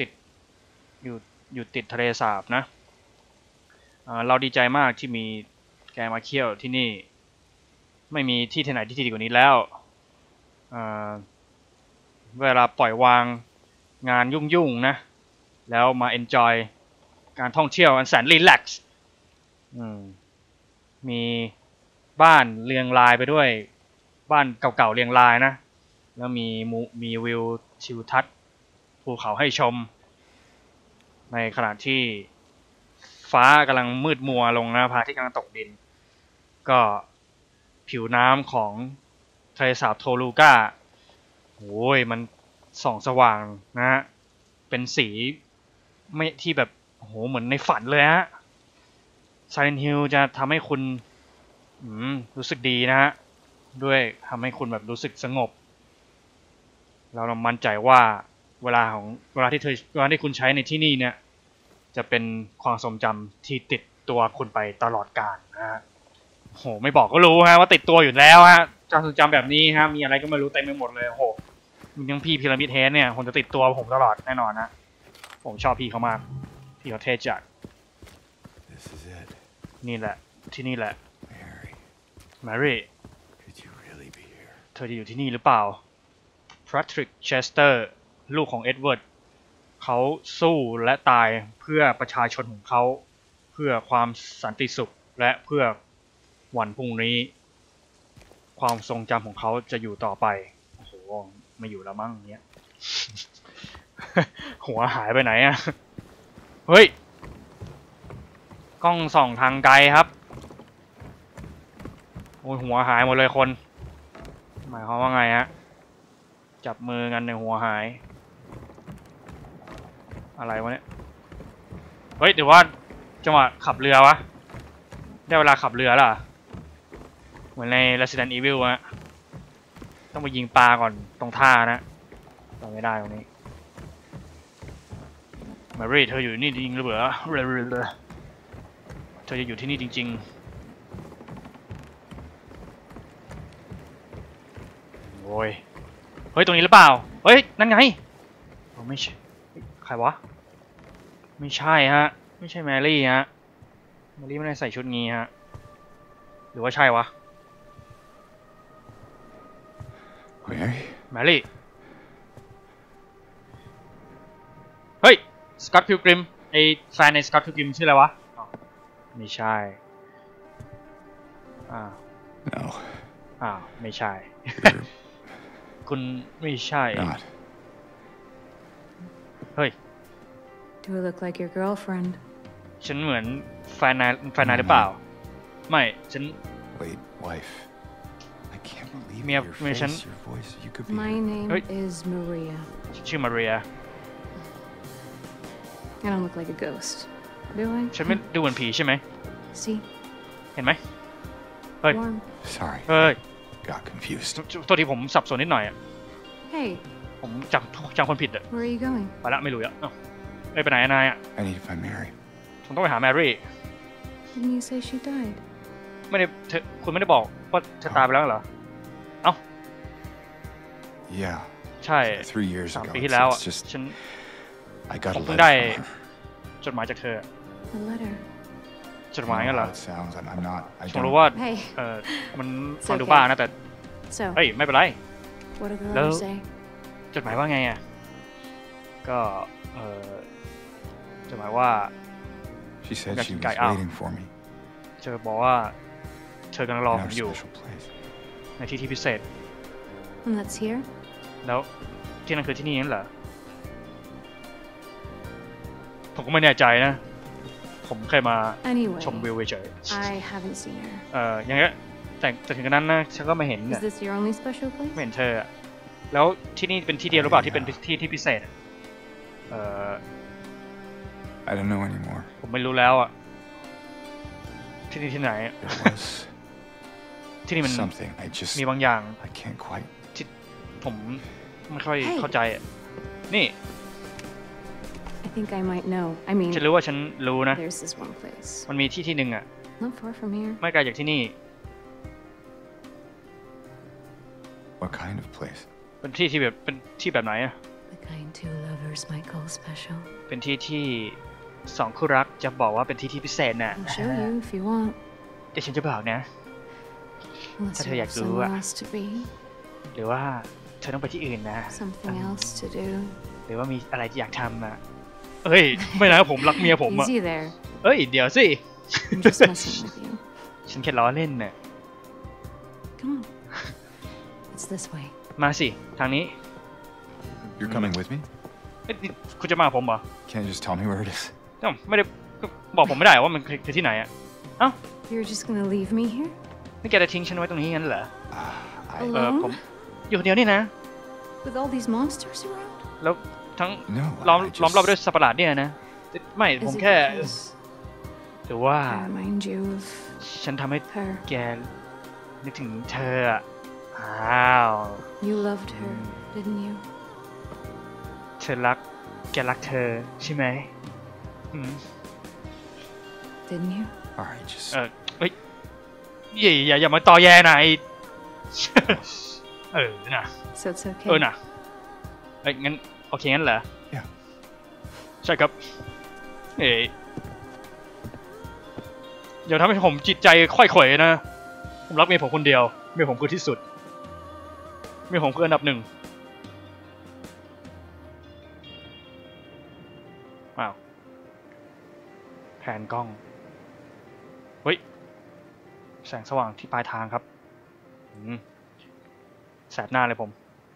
ติดทะเลสาบนะเราดีใจมากที่มีแกมาเที่ยวที่นี่ไม่มีที่ไหนที่ดีกว่านี้แล้วเวลาปล่อยวางงานยุ่งๆนะแล้วมา enjoy การท่องเที่ยวอันแสนรีแลกซ์มีบ้านเรียงรายไปด้วยบ้านเก่าๆเรียงรายนะแล้วมีวิวทิวทัศน์ภูเขาให้ชมในขณะที่ฟ้ากำลังมืดมัวลงนะพระอาทิตย์กำลังตกดินก็ผิวน้ำของทะเลสาบโทลูก้าโอ้ยมันส่องสว่างนะฮะเป็นสีไม่ที่แบบโอ้โหเหมือนในฝันเลยฮะ Silent Hill จะทำให้คุณรู้สึกดีนะฮะด้วยทำให้คุณแบบรู้สึกสงบเรามั่นใจว่าเวลาที่คุณใช้ในที่นี่เนี่ยจะเป็นความทรงจำที่ติดตัวคุณไปตลอดกาลนะฮะโหไม่บอกก็รู้ฮะว่าติดตัวอยู่แล้วฮะความทรงจำแบบนี้ฮะมีอะไรก็ไม่รู้เต็มไปหมดเลยโหมีทั้งพี่พีระมิดเฮดเนี่ยผมจะติดตัวผมตลอดแน่นอนนะผมชอบพี่เขามากพี่เขาเท่จัด This is it. นี่แหละที่นี่แหละ Mary, Mary could you really be here? เธอจะอยู่ที่นี่หรือเปล่าแพทริกเชสเตอร์ลูกของเอ็ดเวิร์ดเขาสู้และตายเพื่อประชาชนของเขาพื่อความสันติสุขและเพื่อวันพรุ่งนี้ ความทรงจำของเขาจะอยู่ต่อไปโอ้โหไม่อยู่แล้วมั้งเนี้ย หัวหายไปไหนอะเฮ้ยกล้องส่องทางไกลครับโอ้ยหัวหายหมดเลยคนหมายความว่าไงฮะจับมือกันในหัวหายอะไรวะเนี่ยเฮ้ยเดี๋ยวว่าจังหวะขับเรือวะได้เวลาขับเรือแล้วเหมือนใน Resident Evil อะต้องไปยิงปลาก่อนตรงท่านะจำไม่ได้ตรงนี้แมรี่เธออยู่นี่จริงหรือเปล่าเธอจะอยู่ที่นี่จริงๆโอ้ยเฮ้ยตรงนี้หรือเปล่าเฮ้ยนั่นไงไม่ใช่ใครวะไม่ใช่ฮะไม่ใช่แมรี่ฮะแมรี่ไม่ได้ใส่ชุดงี้ฮะหรือว่าใช่วะ Mary? แมรี่เฮ้ยสกอตพิลกริมไอแฟนในสกอตพิลกริมชื่ออะไรวะไม่ใช่ No. ไม่ใช่ You're คุณไม่ใช่ not. เฮ้ย Do I look like your girlfriend? ฉันเหมือนแฟนนายหรือเปล่าไม่ฉัน Wait, wife. I can't believe Mia- it. Your Mia, face, ฉัน your voice. You could be. My name Hey. is Maria. ชื่อมาเรีย I don't look like a ghost, do I? ฉันไม่ดูเหมือนผีใช่ไหม See? เห็นไหม Hey. Warm. Sorry. เฮ้ย Got confused. ตัวที่ผมสับสนนิดหน่อยอะ Hey, ผมจำคนผิดอะ where are you going? ไปละไม่รู้อะเอ้าไปไหนอะนายอะ I need to find Mary. ผมต้องไปหาแมรี่ Didn't you say she died? ไม่ได้คุณไม่ได้บอกว่าเธอตายไปแล้วเหรอ Yeah. ใช่ 3 years 3 ago. ปีที่แล้วอะ It's just ฉัน I got a ผมเพิ่ letter งได้ from her. จดหมายจากเธอ A letter. จดหมายงั้นเหรอ How it sounds. I'm not. I ผม don't. รู้ว่า Hey, มันฟังดูบ้านะแต่ so เฮ้ยไม่เป็นไร what did the Hello? letter say? จดหมายว่าไงอะก็จดหมายว่า She said Got she some was guy out. waiting for me เธอบอกว่าเธอกำลังรอ in ผ our มอยู่ special place. ในที่ที่พิเศษ And that's here? แล้วที่นั่นคือที่นี่นั่นเหรอผมก็ไม่แน่ใจนะ ผมเคยมา Anyway, ชมวิวเฉย I haven't seen her. อย่างเงี้ยแต่ถึงกันนั้นนะฉันก็ไม่เห็น Is เนี่ย this your only special ไม่ place? เห็นเธออะแล้วที่นี่เป็นที่เดียวหรือเปล่าที่เป็นที่ที่พิเศษอะ I don't know anymore. ผมไม่รู้แล้วอะที่นี่ที่ไหนอะ There was ที่นี่มัน something. I just. มีบางอย่าง I can't quite. ผมไม่ค่อย Hey. เข้าใจอะนี่ I think I might know. I mean, ฉันรู้ว่าฉันรู้นะ there's this one place. มันมีที่หนึ่งอะ Not far from here. ไม่ไกลจากที่นี่ What kind of place? เป็นที่ที่แบบเป็นที่แบบไหนอะ The kind two lovers might call special. เป็นที่ที่สองคู่รักจะบอกว่าเป็นที่ที่พิเศษน่ะ I'll show you if you want. เดี๋ยวฉันจะบอกนะ Unless Sao you thầy have dạy cũ somewhere ạ? else to be. หรือว่าเธอต้องไปที่อื่นนะ Something else to do. หรือว่ามีอะไรที่อยากทำอะเฮ้ย ไม่นะผมรักเมียผมอะ Easy there. เอ้ย เดี๋ยวสิ I'm just messing with you. ฉันแค่ล้อเล่นน่ะ Come on. It's this way. มาสิ ทางนี้ You're coming with me? เอ้ยนี่คุณจะมากับผมเหรอ Can't you just tell me where it is? เอ้าไม่ได้ก็บอกผมไม่ได้ว่ามันคือที่ไหนอะ You're just gonna leave me here? นี่แกจะทิ้งฉันไว้ตรงนี้งั้นเหรอ I. ผม Alone? อยู่คนเดียวนี่นะ With all these monsters around? แล้วทั้ง No. ล้อม I ล้อมรอบ just- ด้วยสัตว์ประหลาดเนี่ยนะ ไม่ผม Is it แค่ because หรือว่า I remind you of ฉันทำให้ her? แกนึกถึงเธออะอ้าว You loved her, didn't you? แกรักเธอใช่ไหมอืม Didn't you? All right, just. เฮ้ยอย่ามาตอแยหน่อย นะ So it's okay. นะงั้นโอเคงั้นเหรอ Yeah. ใช่ครับอย่าทำให้ผมจิตใจค่อยเขวนะผมรักเมียผมคนเดียวเมียผมคือที่สุดเมียผมคืออันดับหนึ่งว้าวแผนกล้องเฮ้ยแสงสว่างที่ปลายทางครับแสบหน้าเลยผม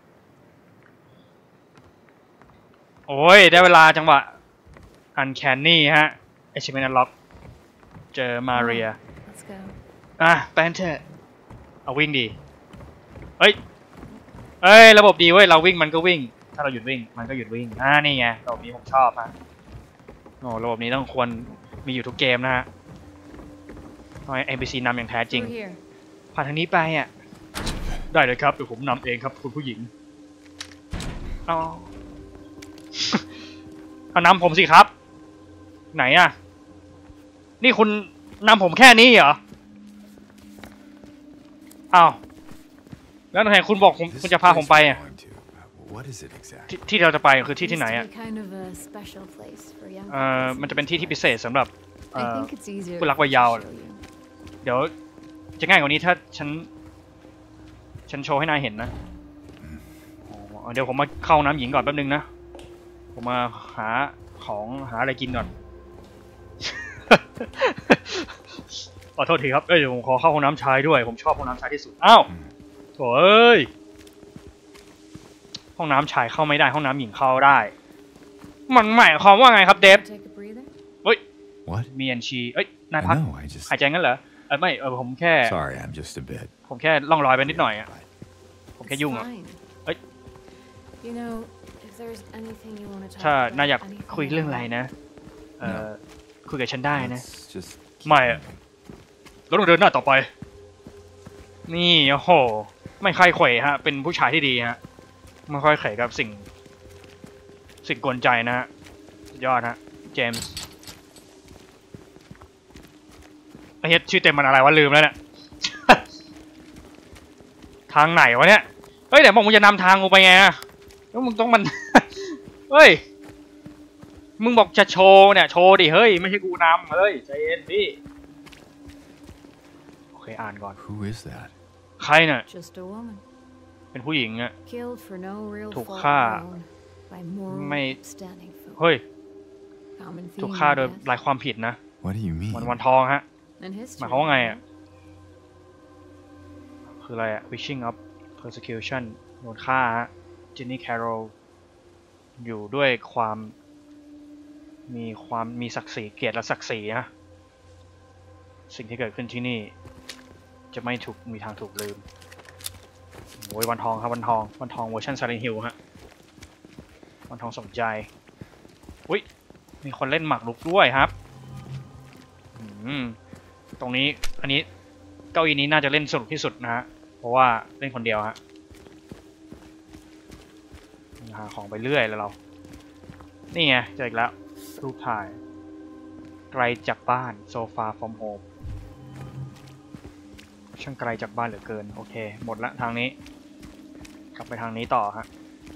โอ้ยได้เวลาจังหวะอันแคนนี่ฮะAchievement Unlock เจอมาเรีย Let's go. ไปกันเถอะเอาวิ่งดีเอ้ยระบบดีเว้ยเราวิ่งมันก็วิ่งถ้าเราหยุดวิ่งมันก็หยุดวิ่งนี่ไงระบบนี้ผมชอบฮะโอ้ระบบนี้ต้องควรมีอยู่ทุกเกมนะฮะต้องให้ NPC นำอย่างแท้จริง Through here. ผ่านทางนี้ไปอ่ะได้เลยครับเดี๋ยวผมนำเองครับคุณผู้หญิงเอา เอานำผมสิครับไหนอ่ะนี่คุณนำผมแค่นี้เหรออ้าวแล้วทำไมคุณบอกคุณจะพาผมไปอ่ะ What is it exactly? ที่เราจะไปคือที่ไหน Used to อ่ะ be kind of a special place for young มันจะเป็นที่พิเศษสำหรับ I think it's easier ผู้รัก if วั I ยเยาว์ show you. เดี๋ยวจะง่ายกว่านี้ถ้าฉันโชว์ให้นายเห็นนะเดี๋ยวผมมาเข้าน้ำหญิงก่อนแป๊บนึงนะผมมาหาอะไรกินก่อน ขอโทษทีครับเดี๋ยวผมขอเข้าห้องน้ำชายด้วยผมชอบห้องน้ำชายที่สุดอ้าวโถ่เอ้ยห้องน้ำชายเข้าไม่ได้ห้องน้ำหญิงเข้าได้มันหมายความว่าไงครับเดฟ Take a breather. เฮ้ย What? มีอันชีนายพัก No, I just. หายใจงั้นเหรอไม่ผมแค่ Sorry, I'm just a bit. ผมแค่ล่องลอยไปนิดหน่อยอ่ะผมแค่ It's ยุ่งอ่ะ fine. Ơi. You know, if there's anything you want to talk ถ้านาย about, อยาก anything คุยเรื่องอะไร at all, นะคุยกับฉันได้นะ Let's just. ไม่อะเราต้องเดินหน้าต่อไปนี่โอ้โหไม่ค่อยเขวฮะเป็นผู้ชายที่ดีฮะไม่ค่อยเขวกับสิ่งกวนใจนะฮะสุดยอดฮะเจมส์ไอ้เฮ็ดชื่อเต็มมันอะไรวะลืมแล้วเนี่ย ทางไหนวะเนี่ยเฮ้ยเดี๋ยวบอกมึงจะนำทางกูไปไงอะแล้วมึงต้องมัน เฮ้ยมึงบอกจะโชว์เนี่ยโชว์ดิเฮ้ยไม่ใช่กูนำเฮ้ยใจเย็นพี่โอเคอ่านก่อน Who is that? ใครเนี่ย just a woman เป็นผู้หญิงอะ killed for no real ถูก fault ฆ่า of her own by moral ไม่ upstanding folk. เฮ้ย Common ถูก theme, ฆ่า I โดย guess. หลายความผิดนะ What do you mean? วันทองฮะ And ห history. มายความว่าไงอะ right? คืออะไรอะ wishing of persecution โดนฆ่าฮะ Jenny Carroll อยู่ด้วยความมีศักดิ์ศรีเกียรติและศักดิ์ศรีนะสิ่งที่เกิดขึ้นที่นี่จะไม่มีทางถูกลืมโอ้ยวันทองครับวันทองเวอร์ชัน Silent Hill ฮะวันทองสมใจอุ้ยมีคนเล่นหมากรุกด้วยครับตรงนี้อันนี้เก้าอี้นี้น่าจะเล่นสนุกที่สุดนะฮะเพราะว่าเล่นคนเดียวฮะหาของไปเรื่อยแล้วเรานี่ไงเจออีกแล้วรูปถ่ายไกลจากบ้าน so far from home ช่างไกลจากบ้านเหลือเกินโอเคหมดละทางนี้กลับไปทางนี้ต่อฮะ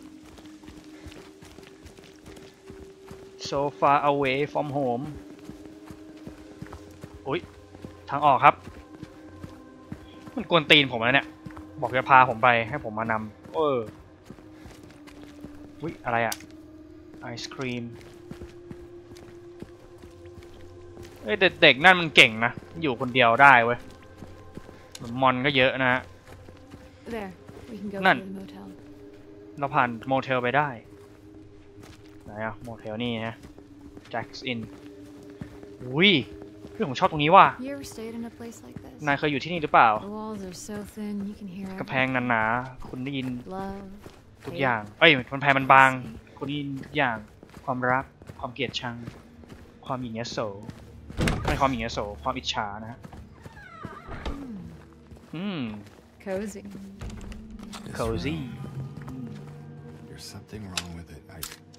so far away from home อุ๊ยทางออกครับมันกวนตีนผมแล้วเนี่ยบอกจะพาผมไปให้ผมมานำอุ๊ยอะไรอะไอศครีมเด็กนั่นมันเก่งนะอยู่คนเดียวได้เว้ยมอนก็เยอะนะฮะ There, we can go None. to the motel. เราผ่านโมเทลไปได้ไหนอะโมเทลนี่นะ Jack's Inn อุ้ยเรื่องผมชอบตรงนี้ว่ะ You ever stayed in a place like this? นายเคยอยู่ที่นี่หรือเปล่า The walls are so thin, you can hear กำแพงหนาๆคุณได้ยิน love, ทุกอย่างกำแพงมันบางคุณได้ยินทุกอย่างความรักความเกลียดชังความหยิ่งยโสไม่ความหยิ่งยโสความอิจฉานะฮะ cozy. This cozy room, there's something wrong with it.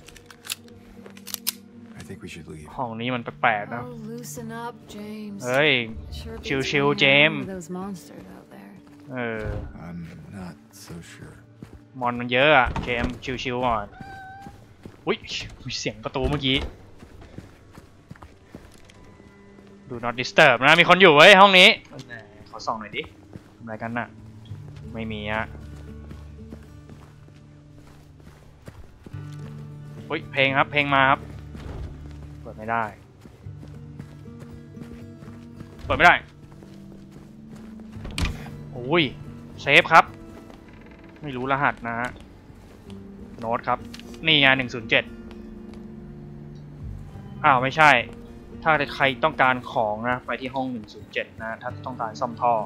I think we should leave. ห้องนี้มันแปลกๆนะ Oh, loosen up, James. เฮ้ย Sure chill, beats chill, hanging around James. with those monsters out there. I'm not so sure. มอนมันเยอะอะเจมชิวๆก่อนอุ้ยมีเสียงประตูเมื่อกี้ Do not disturb นะมีคนอยู่เว้ยห้องนี้ขอส่องหน่อยดิทำอะไรกันน่ะไม่มีฮะอุ้ยเพลงครับเพลงมาครับเปิดไม่ได้เปิดไม่ได้โอ้ยเซฟครับไม่รู้รหัสนะฮะโน้ตครับนี่ไง107อ้าวไม่ใช่ถ้าใครต้องการของนะไปที่ห้อง107นะถ้าต้องการซ่อมท่อ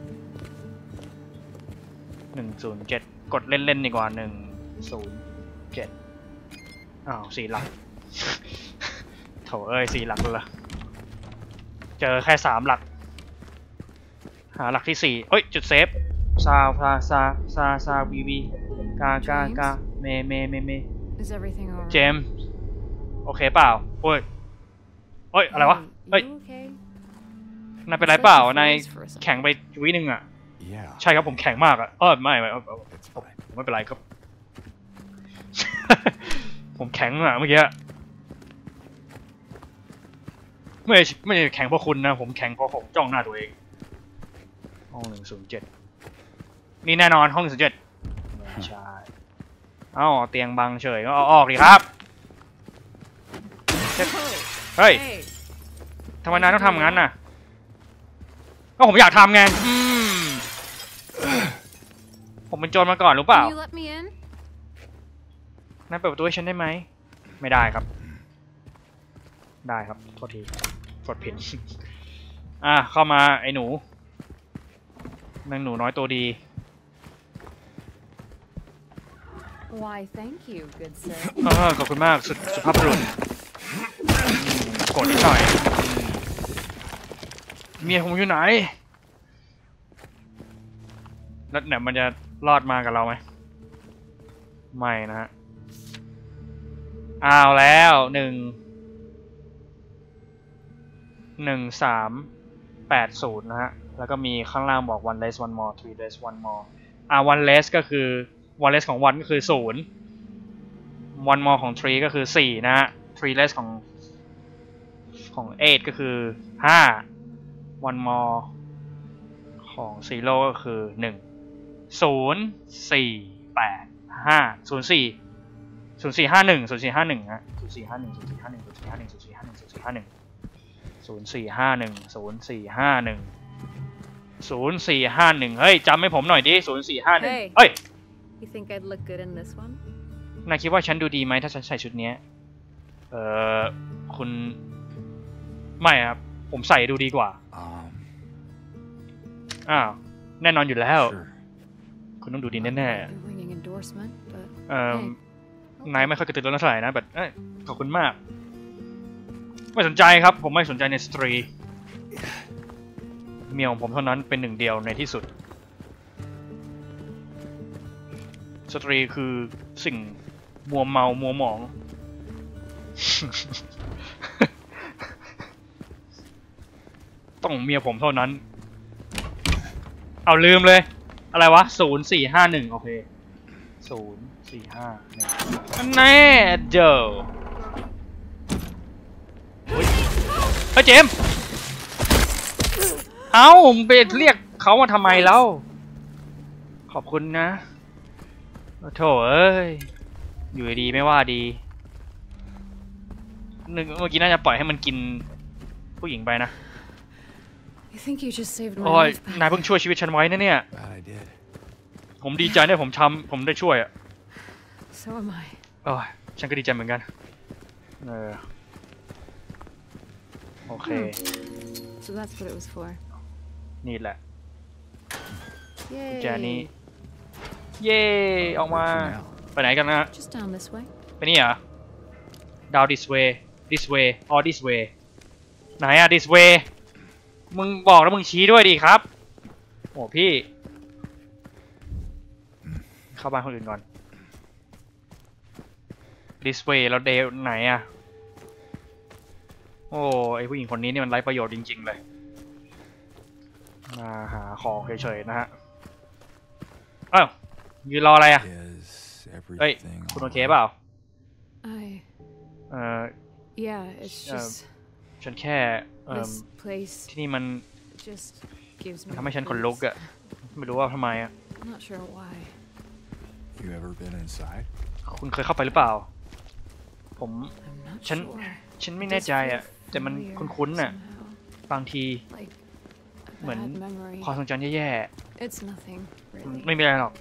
107กดเล่นๆดีกว่า107อ้าว4 หลักโถเอ้ย4 หลักเลยเจอแค่3 หลักหาหลักที่4เอ้ยจุดเซฟซาวีกาเม Is everything alright? เจมส์โอเคเปล่าโอ้ยอะไรวะ Hey, เฮ้ย you okay? นายเป็นไรเปล่านายแข็งไปวินึงอ่ะ Yeah. ใช่ครับผมแข็งมากอ่ะไม่ It's fine. ไม่เป็นไรครับ ผมแข็งอ่ะเมื่อกี้ไม่แข็งเพราะคุณนะผมแข็งเพราะผมจ้องหน้าตัวเองห้อง107นี่แน่นอนห้อง107ไม่ใช่เอ้าเตียงบังเฉยก็เอาออกดิครับเฮ้ย Hey, ทำไมนายต้องทำงั้นน่ะก็ผมอยากทำไงผมเป็นโจรมาก่อนรู้เปล่า can you let me in? นายเปิดประตูให้ฉันได้ไหมไม่ได้ครับได้ครับโทษทีกดผิด เข้ามาไอ้หนูนางหนูน้อยตัวดี Why, thank you, good sir. ขอบคุณมากสุภาพบุรุษกดนิดหน่อยเมียผมอยู่ไหนแล้วเนี่ยมันจะรอดมากับเราไหมไม่นะฮะแล้ว1380นะฮะแล้วก็มีข้างล่างบอก one less one more 3 less one more one less ก็คือ one less ของ one ก็คือ0 one more ของ 3ก็คือ4นะฮะ3 less ของ8ก็คือ5 one more ของ 0ก็คือ1 0 4 8 5 0 4 0451 0451ฮะ0451 0451 0451 0451 0451 0451 เฮ้ยจำให้ผมหน่อยดิ0451 เฮ้ย You think I'd look good in this one? นายคิดว่าฉันดูดีไหมถ้าฉันใส่ชุดนี้คุณไม่ครับผมใส่ดูดีกว่า แน่นอนอยู่แล้ว Sure. คุณต้องดูดีแน่ The ringing endorsement, but ๆ hey, นายไม่ค่อยกระตือรือร้นเท่าไหร่นะแบบขอบคุณมากไม่สนใจครับผมไม่สนใจในสตรีเมียของผมเท่านั้นเป็นหนึ่งเดียวในที่สุดสตรีคือสิ่งมัวเมามัวหมอง ต้องเมียผมเท่านั้นเอาลืมเลยอะไรวะ0451โอเค0451แน่เจอเฮ้ยเจมส์ผมไปเรียกเขามาทำไมแล้วขอบคุณนะโถเอ้ยอยู่ดีไม่ว่าดีเมื่อกี้น่าจะปล่อยให้มันกินผู้หญิงไปนะ I think you just saved my โอ้ย life back. นายเพิ่งช่วยชีวิตฉันไว้นะเนี่ย Glad I did. ผมดีใจเนี่ยผมได้ช่วยอ่ะ So am I. โอ้ยฉันก็ดีใจเหมือนกันโอเค So that's what it was for. นี่แหละ Yay. แจนี้เย่ออกมาไปไหนกันนะ Just down this way. ไปนี่เหรอ down this way or this way ไหนอะ this way มึงบอกแล้วมึงชี้ด้วยดีครับโอ้พี่เข้าบ้านคนอื่นก่อน this way แล้วเดย์ไหนอะโอ้ไอผู้หญิงคนนี้นี่มันไร้ประโยชน์จริงๆเลยมาหาของเฉยๆนะฮะยืนรออะไรอะ Is เฮ้ย everything คุณโอ all เคเปล่า Yeah, it's just ฉันแค่ this place ที่นี่มัน just gives me ทำให้ฉันขนลุก creeps. อะไม่รู้ว่าทำไมอะ I'm not sure why. You ever been inside? คุณเคยเข้าไปหรือเปล่าผม I'm not ฉัน sure. ฉันไม่แน่ใจอะแต่มันคุ้นๆน่ะ Somehow. บางที Like เหมือน bad memory. ความทรงจำแย่ It's nothing, ๆ really. ไม่มีอะไรหรอก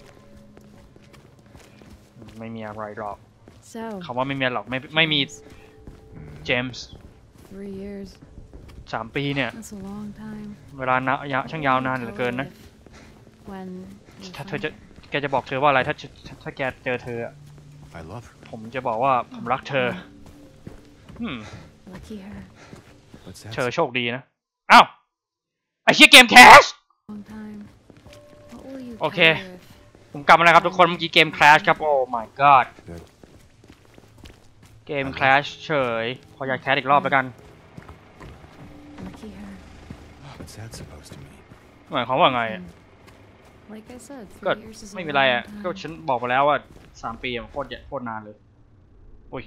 ไม่มีอะไรหรอก So, คำว่าไม่มีอะไรหรอกไม่มีเจมส์ 3 years. 3 ปีเนี่ย That's a long time. เวลาช่างยาวนานเหลือเกินนะ When you ถ้าเธอ find จะแกจะบอกเธอว่าอะไรถ้าแกเจอเธอ I love her. ผมจะบอกว่าผมรักเธอ lucky her. What's that? เธอโชคดีนะอ้าวไอ้เหี้ยเกมแคช Long time. What will you Okay. tell her if ผมกลับมาแล้วครับทุกคนเมื่อกี้เกมแคชครับโอ้ my god Good. เกมแคชเฉยขออยากแคชอีกรอบแล้วกัน lucky her? What's that supposed to mean? หมายความว่าไง Like I said, ก็ 3 years is a ไม่มีไร long อ่ะ ก็ time. ฉันบอกไปแล้วว่า3 ปีมันโคตรนานเลยอุ้ย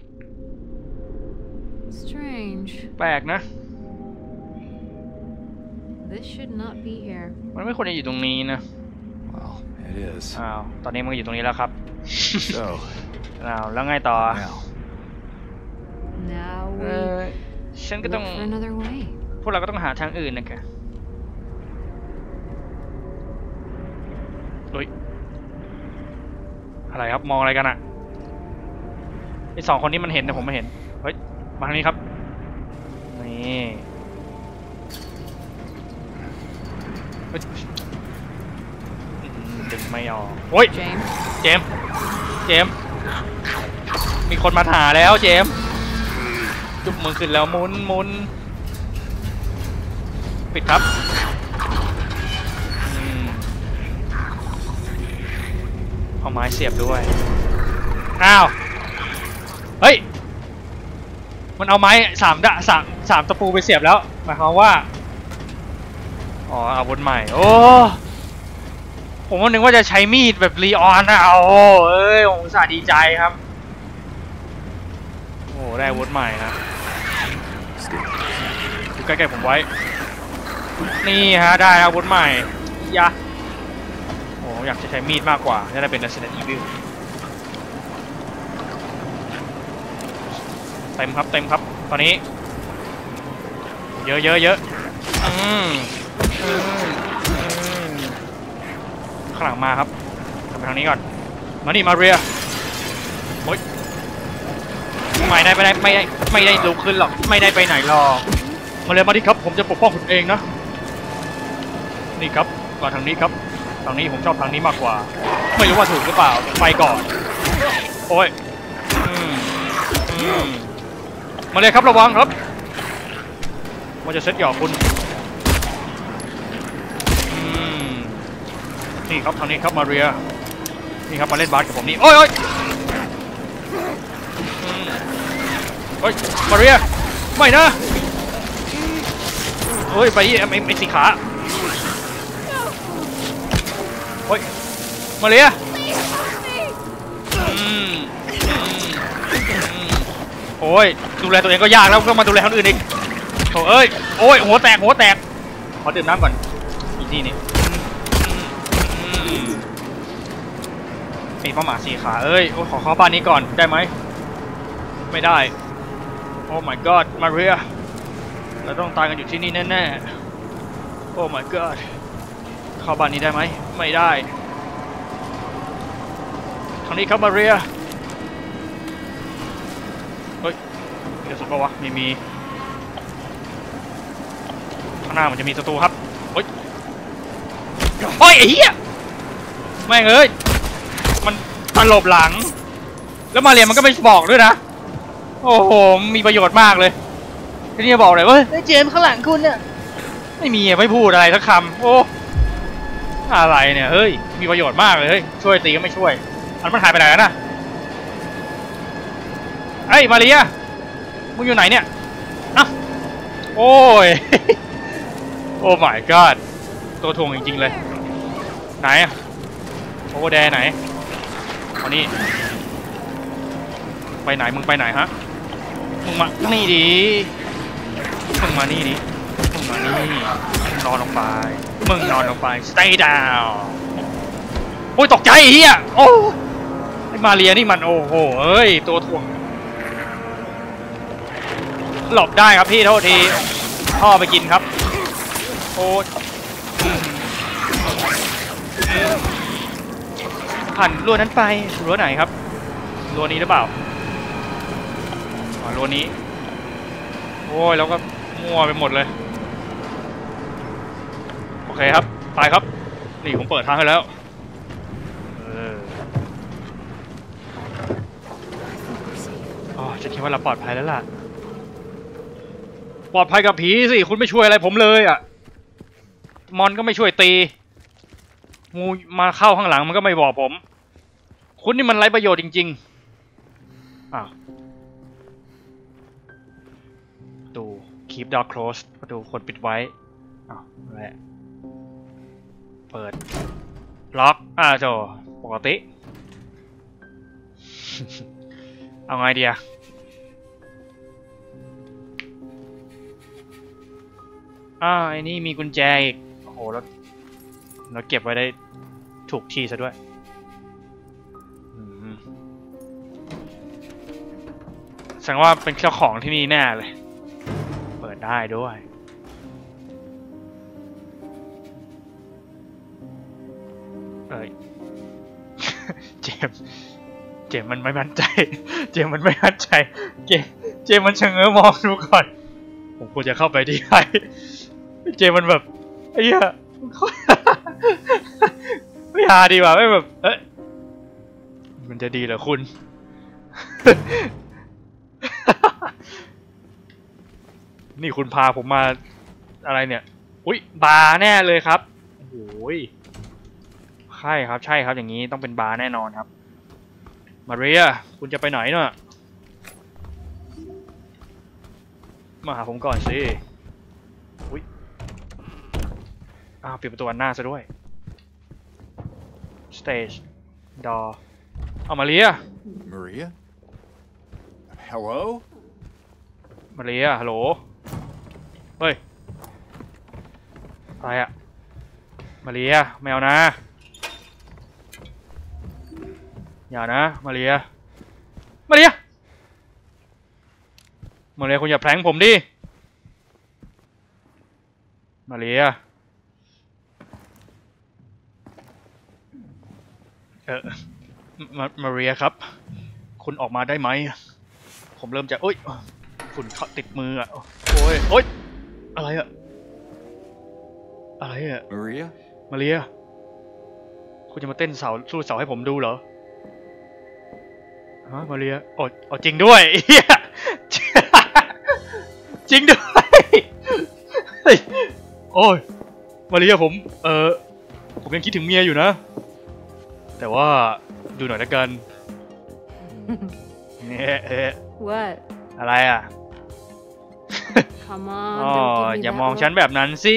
Strange. แปลกนะ This should not be here. มันไม่ควรจะอยู่ตรงนี้นะ Well, it is. อ้าวตอนนี้มันก็อยู่ตรงนี้แล้วครับ So, อ้าวแล้วไงต่อ now, Now เอ we อฉันก็ต้อง look for another way. พวกเราก็ต้องหาทางอื่นนะคะอุ้ยอะไรครับมองอะไรกันอะไอ้2 คนนี้มันเห็นแต่ผมไม่เห็นเฮ้ยมาทางนี้ครับนี่เฮ้ยดึงไม่ออกโอ้ย James. เจมส์มีคนมาหาแล้วเจมส์จุบมือขึ้นแล้วหมุนปิดครับเอาไม้เสียบด้วยอ้าวเฮ้ยมันเอาไม้สามตะปูไปเสียบแล้วหมายความว่าอ๋ออาวุธใหม่โอ้ผมว่านึกว่าจะใช้มีดแบบลีออนนะโอ้เอ้ยผมอุตส่าห์ดีใจครับโอ้ได้อาวุธใหม่นะอยู่ใกล้ๆผมไว้นี่ฮะได้อาวุธใหม่ยะโอ้อยากจะใช้มีดมากกว่าจะได้เป็น Resident Evil เต็มครับตอนนี้เยอะข้างหลังมาครับกลับไปทางนี้ก่อนมานี่มาเรียโอ๊ยไม่ได้ลุกขึ้นหรอกไม่ได้ไปไหนหรอกมาเลยมาดิครับผมจะปกป้องคุณเองนะนี่ครับมาทางนี้ครับทางนี้ผมชอบทางนี้มากกว่าไม่รู้ว่าถูกหรือเปล่าไปก่อนโอ้ยมาเลยครับระวังครับมันจะเซ็ตหยอกคุณนี่ครับทางนี้ครับมาเรียนี่ครับมาเล่นบาสกับผมนี่โอ้ยมาเรียไม่นะโอ้ยไปไอ้สีขาโอ้ยมาเรียโอ้ยดูแลตัวเองก็ยากแล้วก็มาดูแลคนอื่นอีกโอ้ยหัวแตกขอดื่มน้ำก่อนอีกทีนี่มีป้าหมาสีขาเอ้ยขอเข้าบ้านนี้ก่อนได้ไหมไม่ได้โอ้ my god มาเรียเราต้องตายกันอยู่ที่นี่แน่ๆโอ้ my god เข้าบ้านนี้ได้ไหมไม่ได้ทางนี้ครับมาเรียเฮ้ยมีกระสุนปะวะไม่มีข้างหน้ามันจะมีศัตรูครับโอ้ยไอ้เหี้ยแม่งเอ้ยมันตลบหลังแล้วมาเรียมันก็ไม่บอกด้วยนะโอ้โหมีประโยชน์มากเลยทีนี้บอกเลยว่าไอ้เจมส์ข้างหลังคุณเนี่ยไม่พูดอะไรสักคำโอ้อะไรเนี่ยเฮ้ยมีประโยชน์มากเลยเฮ้ยช่วยตีก็ไม่ช่วยมันหายไปไหนแล้วนะไอ้มาเรียมึงอยู่ไหนเนี่ยอ่ะโอ้ยโอ้ my god ตัวถ่วงจริงๆเลยไหนอะโอ้แดไหนเอานี่ไปไหนมึงไปไหนฮะมึงมานี่ดิมึงมานี่ดิมึงมานี่นอนลงไปมึงนอนลงไป stay down โอ้ยตกใจเฮียโอ้ไอ้มาเรียนี่มันโอ้โหเอ้ยตัวถ่วงหลบได้ครับพี่โทษทีพ่อไปกินครับโอ้ผ่านรั้วนั้นไปรั้วไหนครับรั้วนี้หรือเปล่ารั้วนี้โอ้ยแล้วก็มั่วไปหมดเลยโอเคครับไปครับนี่ผมเปิดทางให้แล้วอ๋อฉันคิดว่าเราปลอดภัยแล้วล่ะปลอดภัยกับผีสิคุณไม่ช่วยอะไรผมเลยอ่ะมอนก็ไม่ช่วยตีงูมาเข้าข้างหลังมันก็ไม่บอกผมคุณนี่มันไร้ประโยชน์จริงๆอ้าวประตู keep door closed ประตูคนปิดไว้อ้าวอะไรเปิดล็อกโจปกติ เอาไงดีอะไอ้นี่มีกุญแจอีกโอ้โหแล้วเก็บไว้ได้ถูกที่ซะด้วยแสดงว่าเป็นเจ้าของที่นี่แน่เลยเปิดได้ด้วยเจมมันไม่มั่นใจเจมมันไม่มั่นใจเจมมันชะเง้อมองดูก่อนผมควรจะเข้าไปดีไหมเจมมันแบบไอ้เหี้ยไม่หาดีกว่าไม่แบบมันจะดีเหรอคุณ นี่คุณพาผมมาอะไรเนี่ยอุ๊ยบาร์แน่เลยครับโอ้ยใช่ครับอย่างนี้ต้องเป็นบาร์แน่นอนครับมาเรียคุณจะไปไหนเนาะมาหาผมก่อนสิอุ๊ยปิดประตูอันหน้าซะด้วย stage door เอามาเรีย Maria? Hello? มาเรียฮัลโหลเฮ้ยอะไรอะมาเรียไม่เอานะอย่านะมาเรียคุณอย่าแพลงผมดิมาเรียมาเรียครับคุณออกมาได้ไหมผมเริ่มจะฝุ่นเข้าติดมืออะโอ้ยอะไรอะ Maria? มาเรียคุณจะมาเต้นสู้เสาให้ผมดูเหรอฮะมาเรียจริงด้วยจริงด้วยโอ้ยมาเรียผมยังคิดถึงเมียอยู่นะแต่ว่าดูหน่อยละกันเนี่ย What? อะไรอ่ะ Come on, don't give me อย่า that มอง look. ฉันแบบนั้นสิ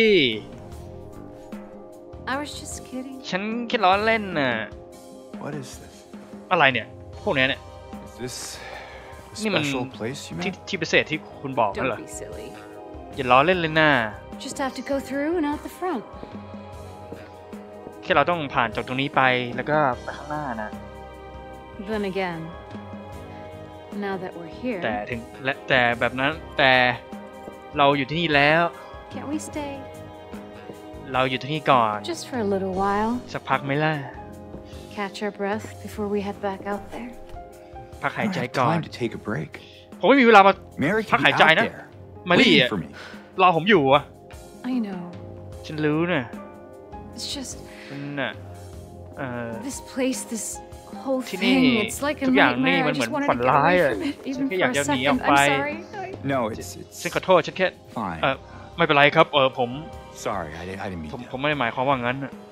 I was just kidding. ฉันแค่ล้อเล่นน่ะ What is this? อะไรเนี่ยพวกเนี้ยเนี่ย Is this a นี่มัน special place you meant? ที่พิเศษที่คุณบอกนั่นเหรอ Don't be silly. อย่าล้อเล่นเลยนะ Just have to go through and out the front. แค่เราต้องผ่านจากตรงนี้ไปแล้วก็ไปข้างหน้านะ Then again, now that we're here, แต่แบบนั้นแต่เราอยู่ที่นี่แล้ว can't we stay? เราอยู่ที่นี่ก่อน Just for a little while. สักพักไหมล่ะ Catch our breath before we head back out there. พัก I หาย don't ใจ have ก่อน time to take a break. ผมไม่มีเวลามา Mary พัก can หาย be ใจ out นะ there มารี่ waiting อ่ะ for me. รอผมอยู่อ่ะ I know. ฉันรู้น่ะ It's just ฉันน่ะ this place, this whole ที่นี่ thing. It's like a ทุกอย่างนี่ nightmare. มัน I เหมือ just น wanted ฝัน to get ร้าย away อ่ะ from it, ฉัน even แค่ for อยาก a จะหนีออก second. ไป I'm sorry. No, it's ฉันขอโทษฉันแค่ fine. ไม่เป็นไรครับผม Sorry, I didn't mean ผม to. ไม่ได้หมายความว่างั้นน่ะ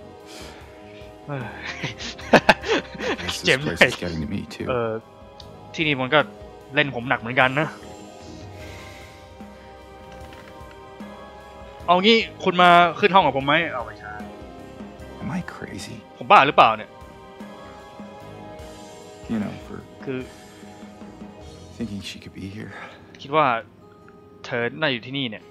I guess เจ็บ this เล place ย is getting to me too. ที่นี่มันก็เล่นผมหนักเหมือนกันนะเอางี้คุณมาขึ้นห้องกับผมไหมเอาไม่ใช่ Am I crazy? ผมบ้าหรือเปล่าเนี่ย You know, for คือ thinking she could be here. คิดว่าเธอน่าอยู่ที่นี่เนี่ย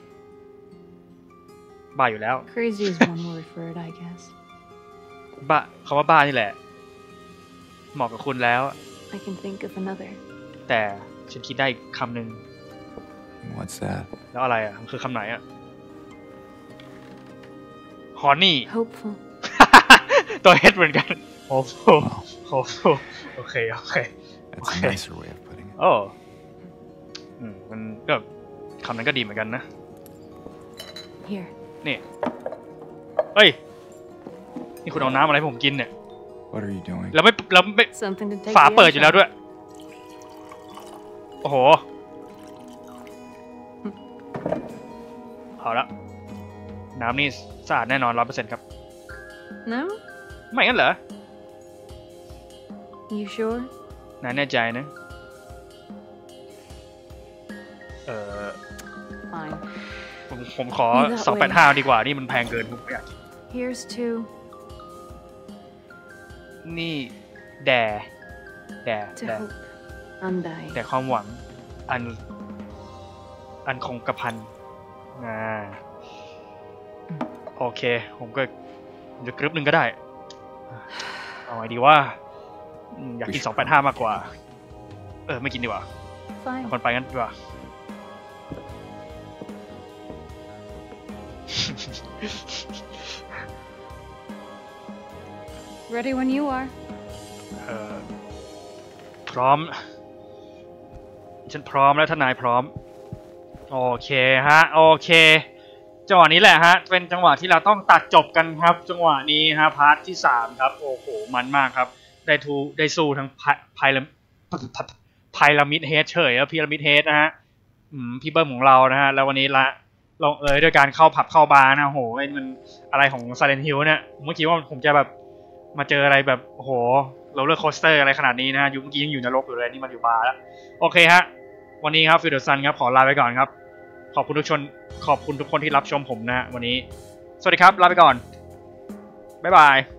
บ้าอยู่แล้ว Crazy is one word for it, I guess. บ้าคำว่าบ้านี่แหละเหมาะกับคุณแล้ว I can think of another. แต่ฉันคิดได้อีกคำหนึ่ง What's that? แล้วอะไรอ่ะมันคือคำไหนอ่ะฮอนี่ Hopeful. ตัวเฮดเหมือนกันโอ้โหโอ้โหโอเคโอเค That's a Okay. nicer way of putting it. โอ้มันก็คำนั้นก็ดีเหมือนกันนะ Here. นี่เฮ้ยนี่คุณเอาน้ำอะไรให้ผมกินเนี่ย What are you doing? แล้วไม่ Something to take ฝา the เปิด edge อยู่แล้ว off. ด้วยโอ้โหเอาละน้ำนี่สะอาดแน่นอน 100% ครับ No? ไม่งั้นเหรอ You sure? นายแน่ใจนะ Fine. ผมขอ Be that way. 285 ดีกว่า นี่มันแพงเกินผมไม่อยาก Here's to นี่แด่ hope. Undying. แต่ความหวังอันคงกระพันโอเค ผมก็จะกรึบหนึ่งก็ได้ เอาไงดีว่าอยากกิน 285 มากกว่า ไม่กินดีกว่า Fine. คนไปงั้นดีกว่า Ready when you are. พร้อม ฉันพร้อมแล้วทนายพร้อม โอเคฮะ โอเค จังหวะนี้แหละฮะ เป็นจังหวะที่เราต้องตัดจบกันครับ จังหวะนี้ฮะ พาร์ทที่ 3 ครับ โอ้โห มันมากครับ ได้สู้ทั้งไพรามิดเฮดเฉยพีระมิดเฮดนะฮะพี่เบิ้มของเรานะฮะ แล้ววันนี้ลงด้วยการเข้าผับเข้าบาร์นะโหมันอะไรของ Silent Hill เนี่ยผมไม่คิดว่าผมจะแบบมาเจออะไรแบบโอ้โหโรลเลอร์โคสเตอร์อะไรขนาดนี้นะฮะเมื่อกี้ยังอยู่นรกอยู่เลยนี่มันอยู่บาร์แล้วโอเคฮะวันนี้ครับฟิลเดอร์ซันครับขอลาไปก่อนครับขอบคุณทุกคนที่รับชมผมนะวันนี้สวัสดีครับลาไปก่อนบ๊ายบาย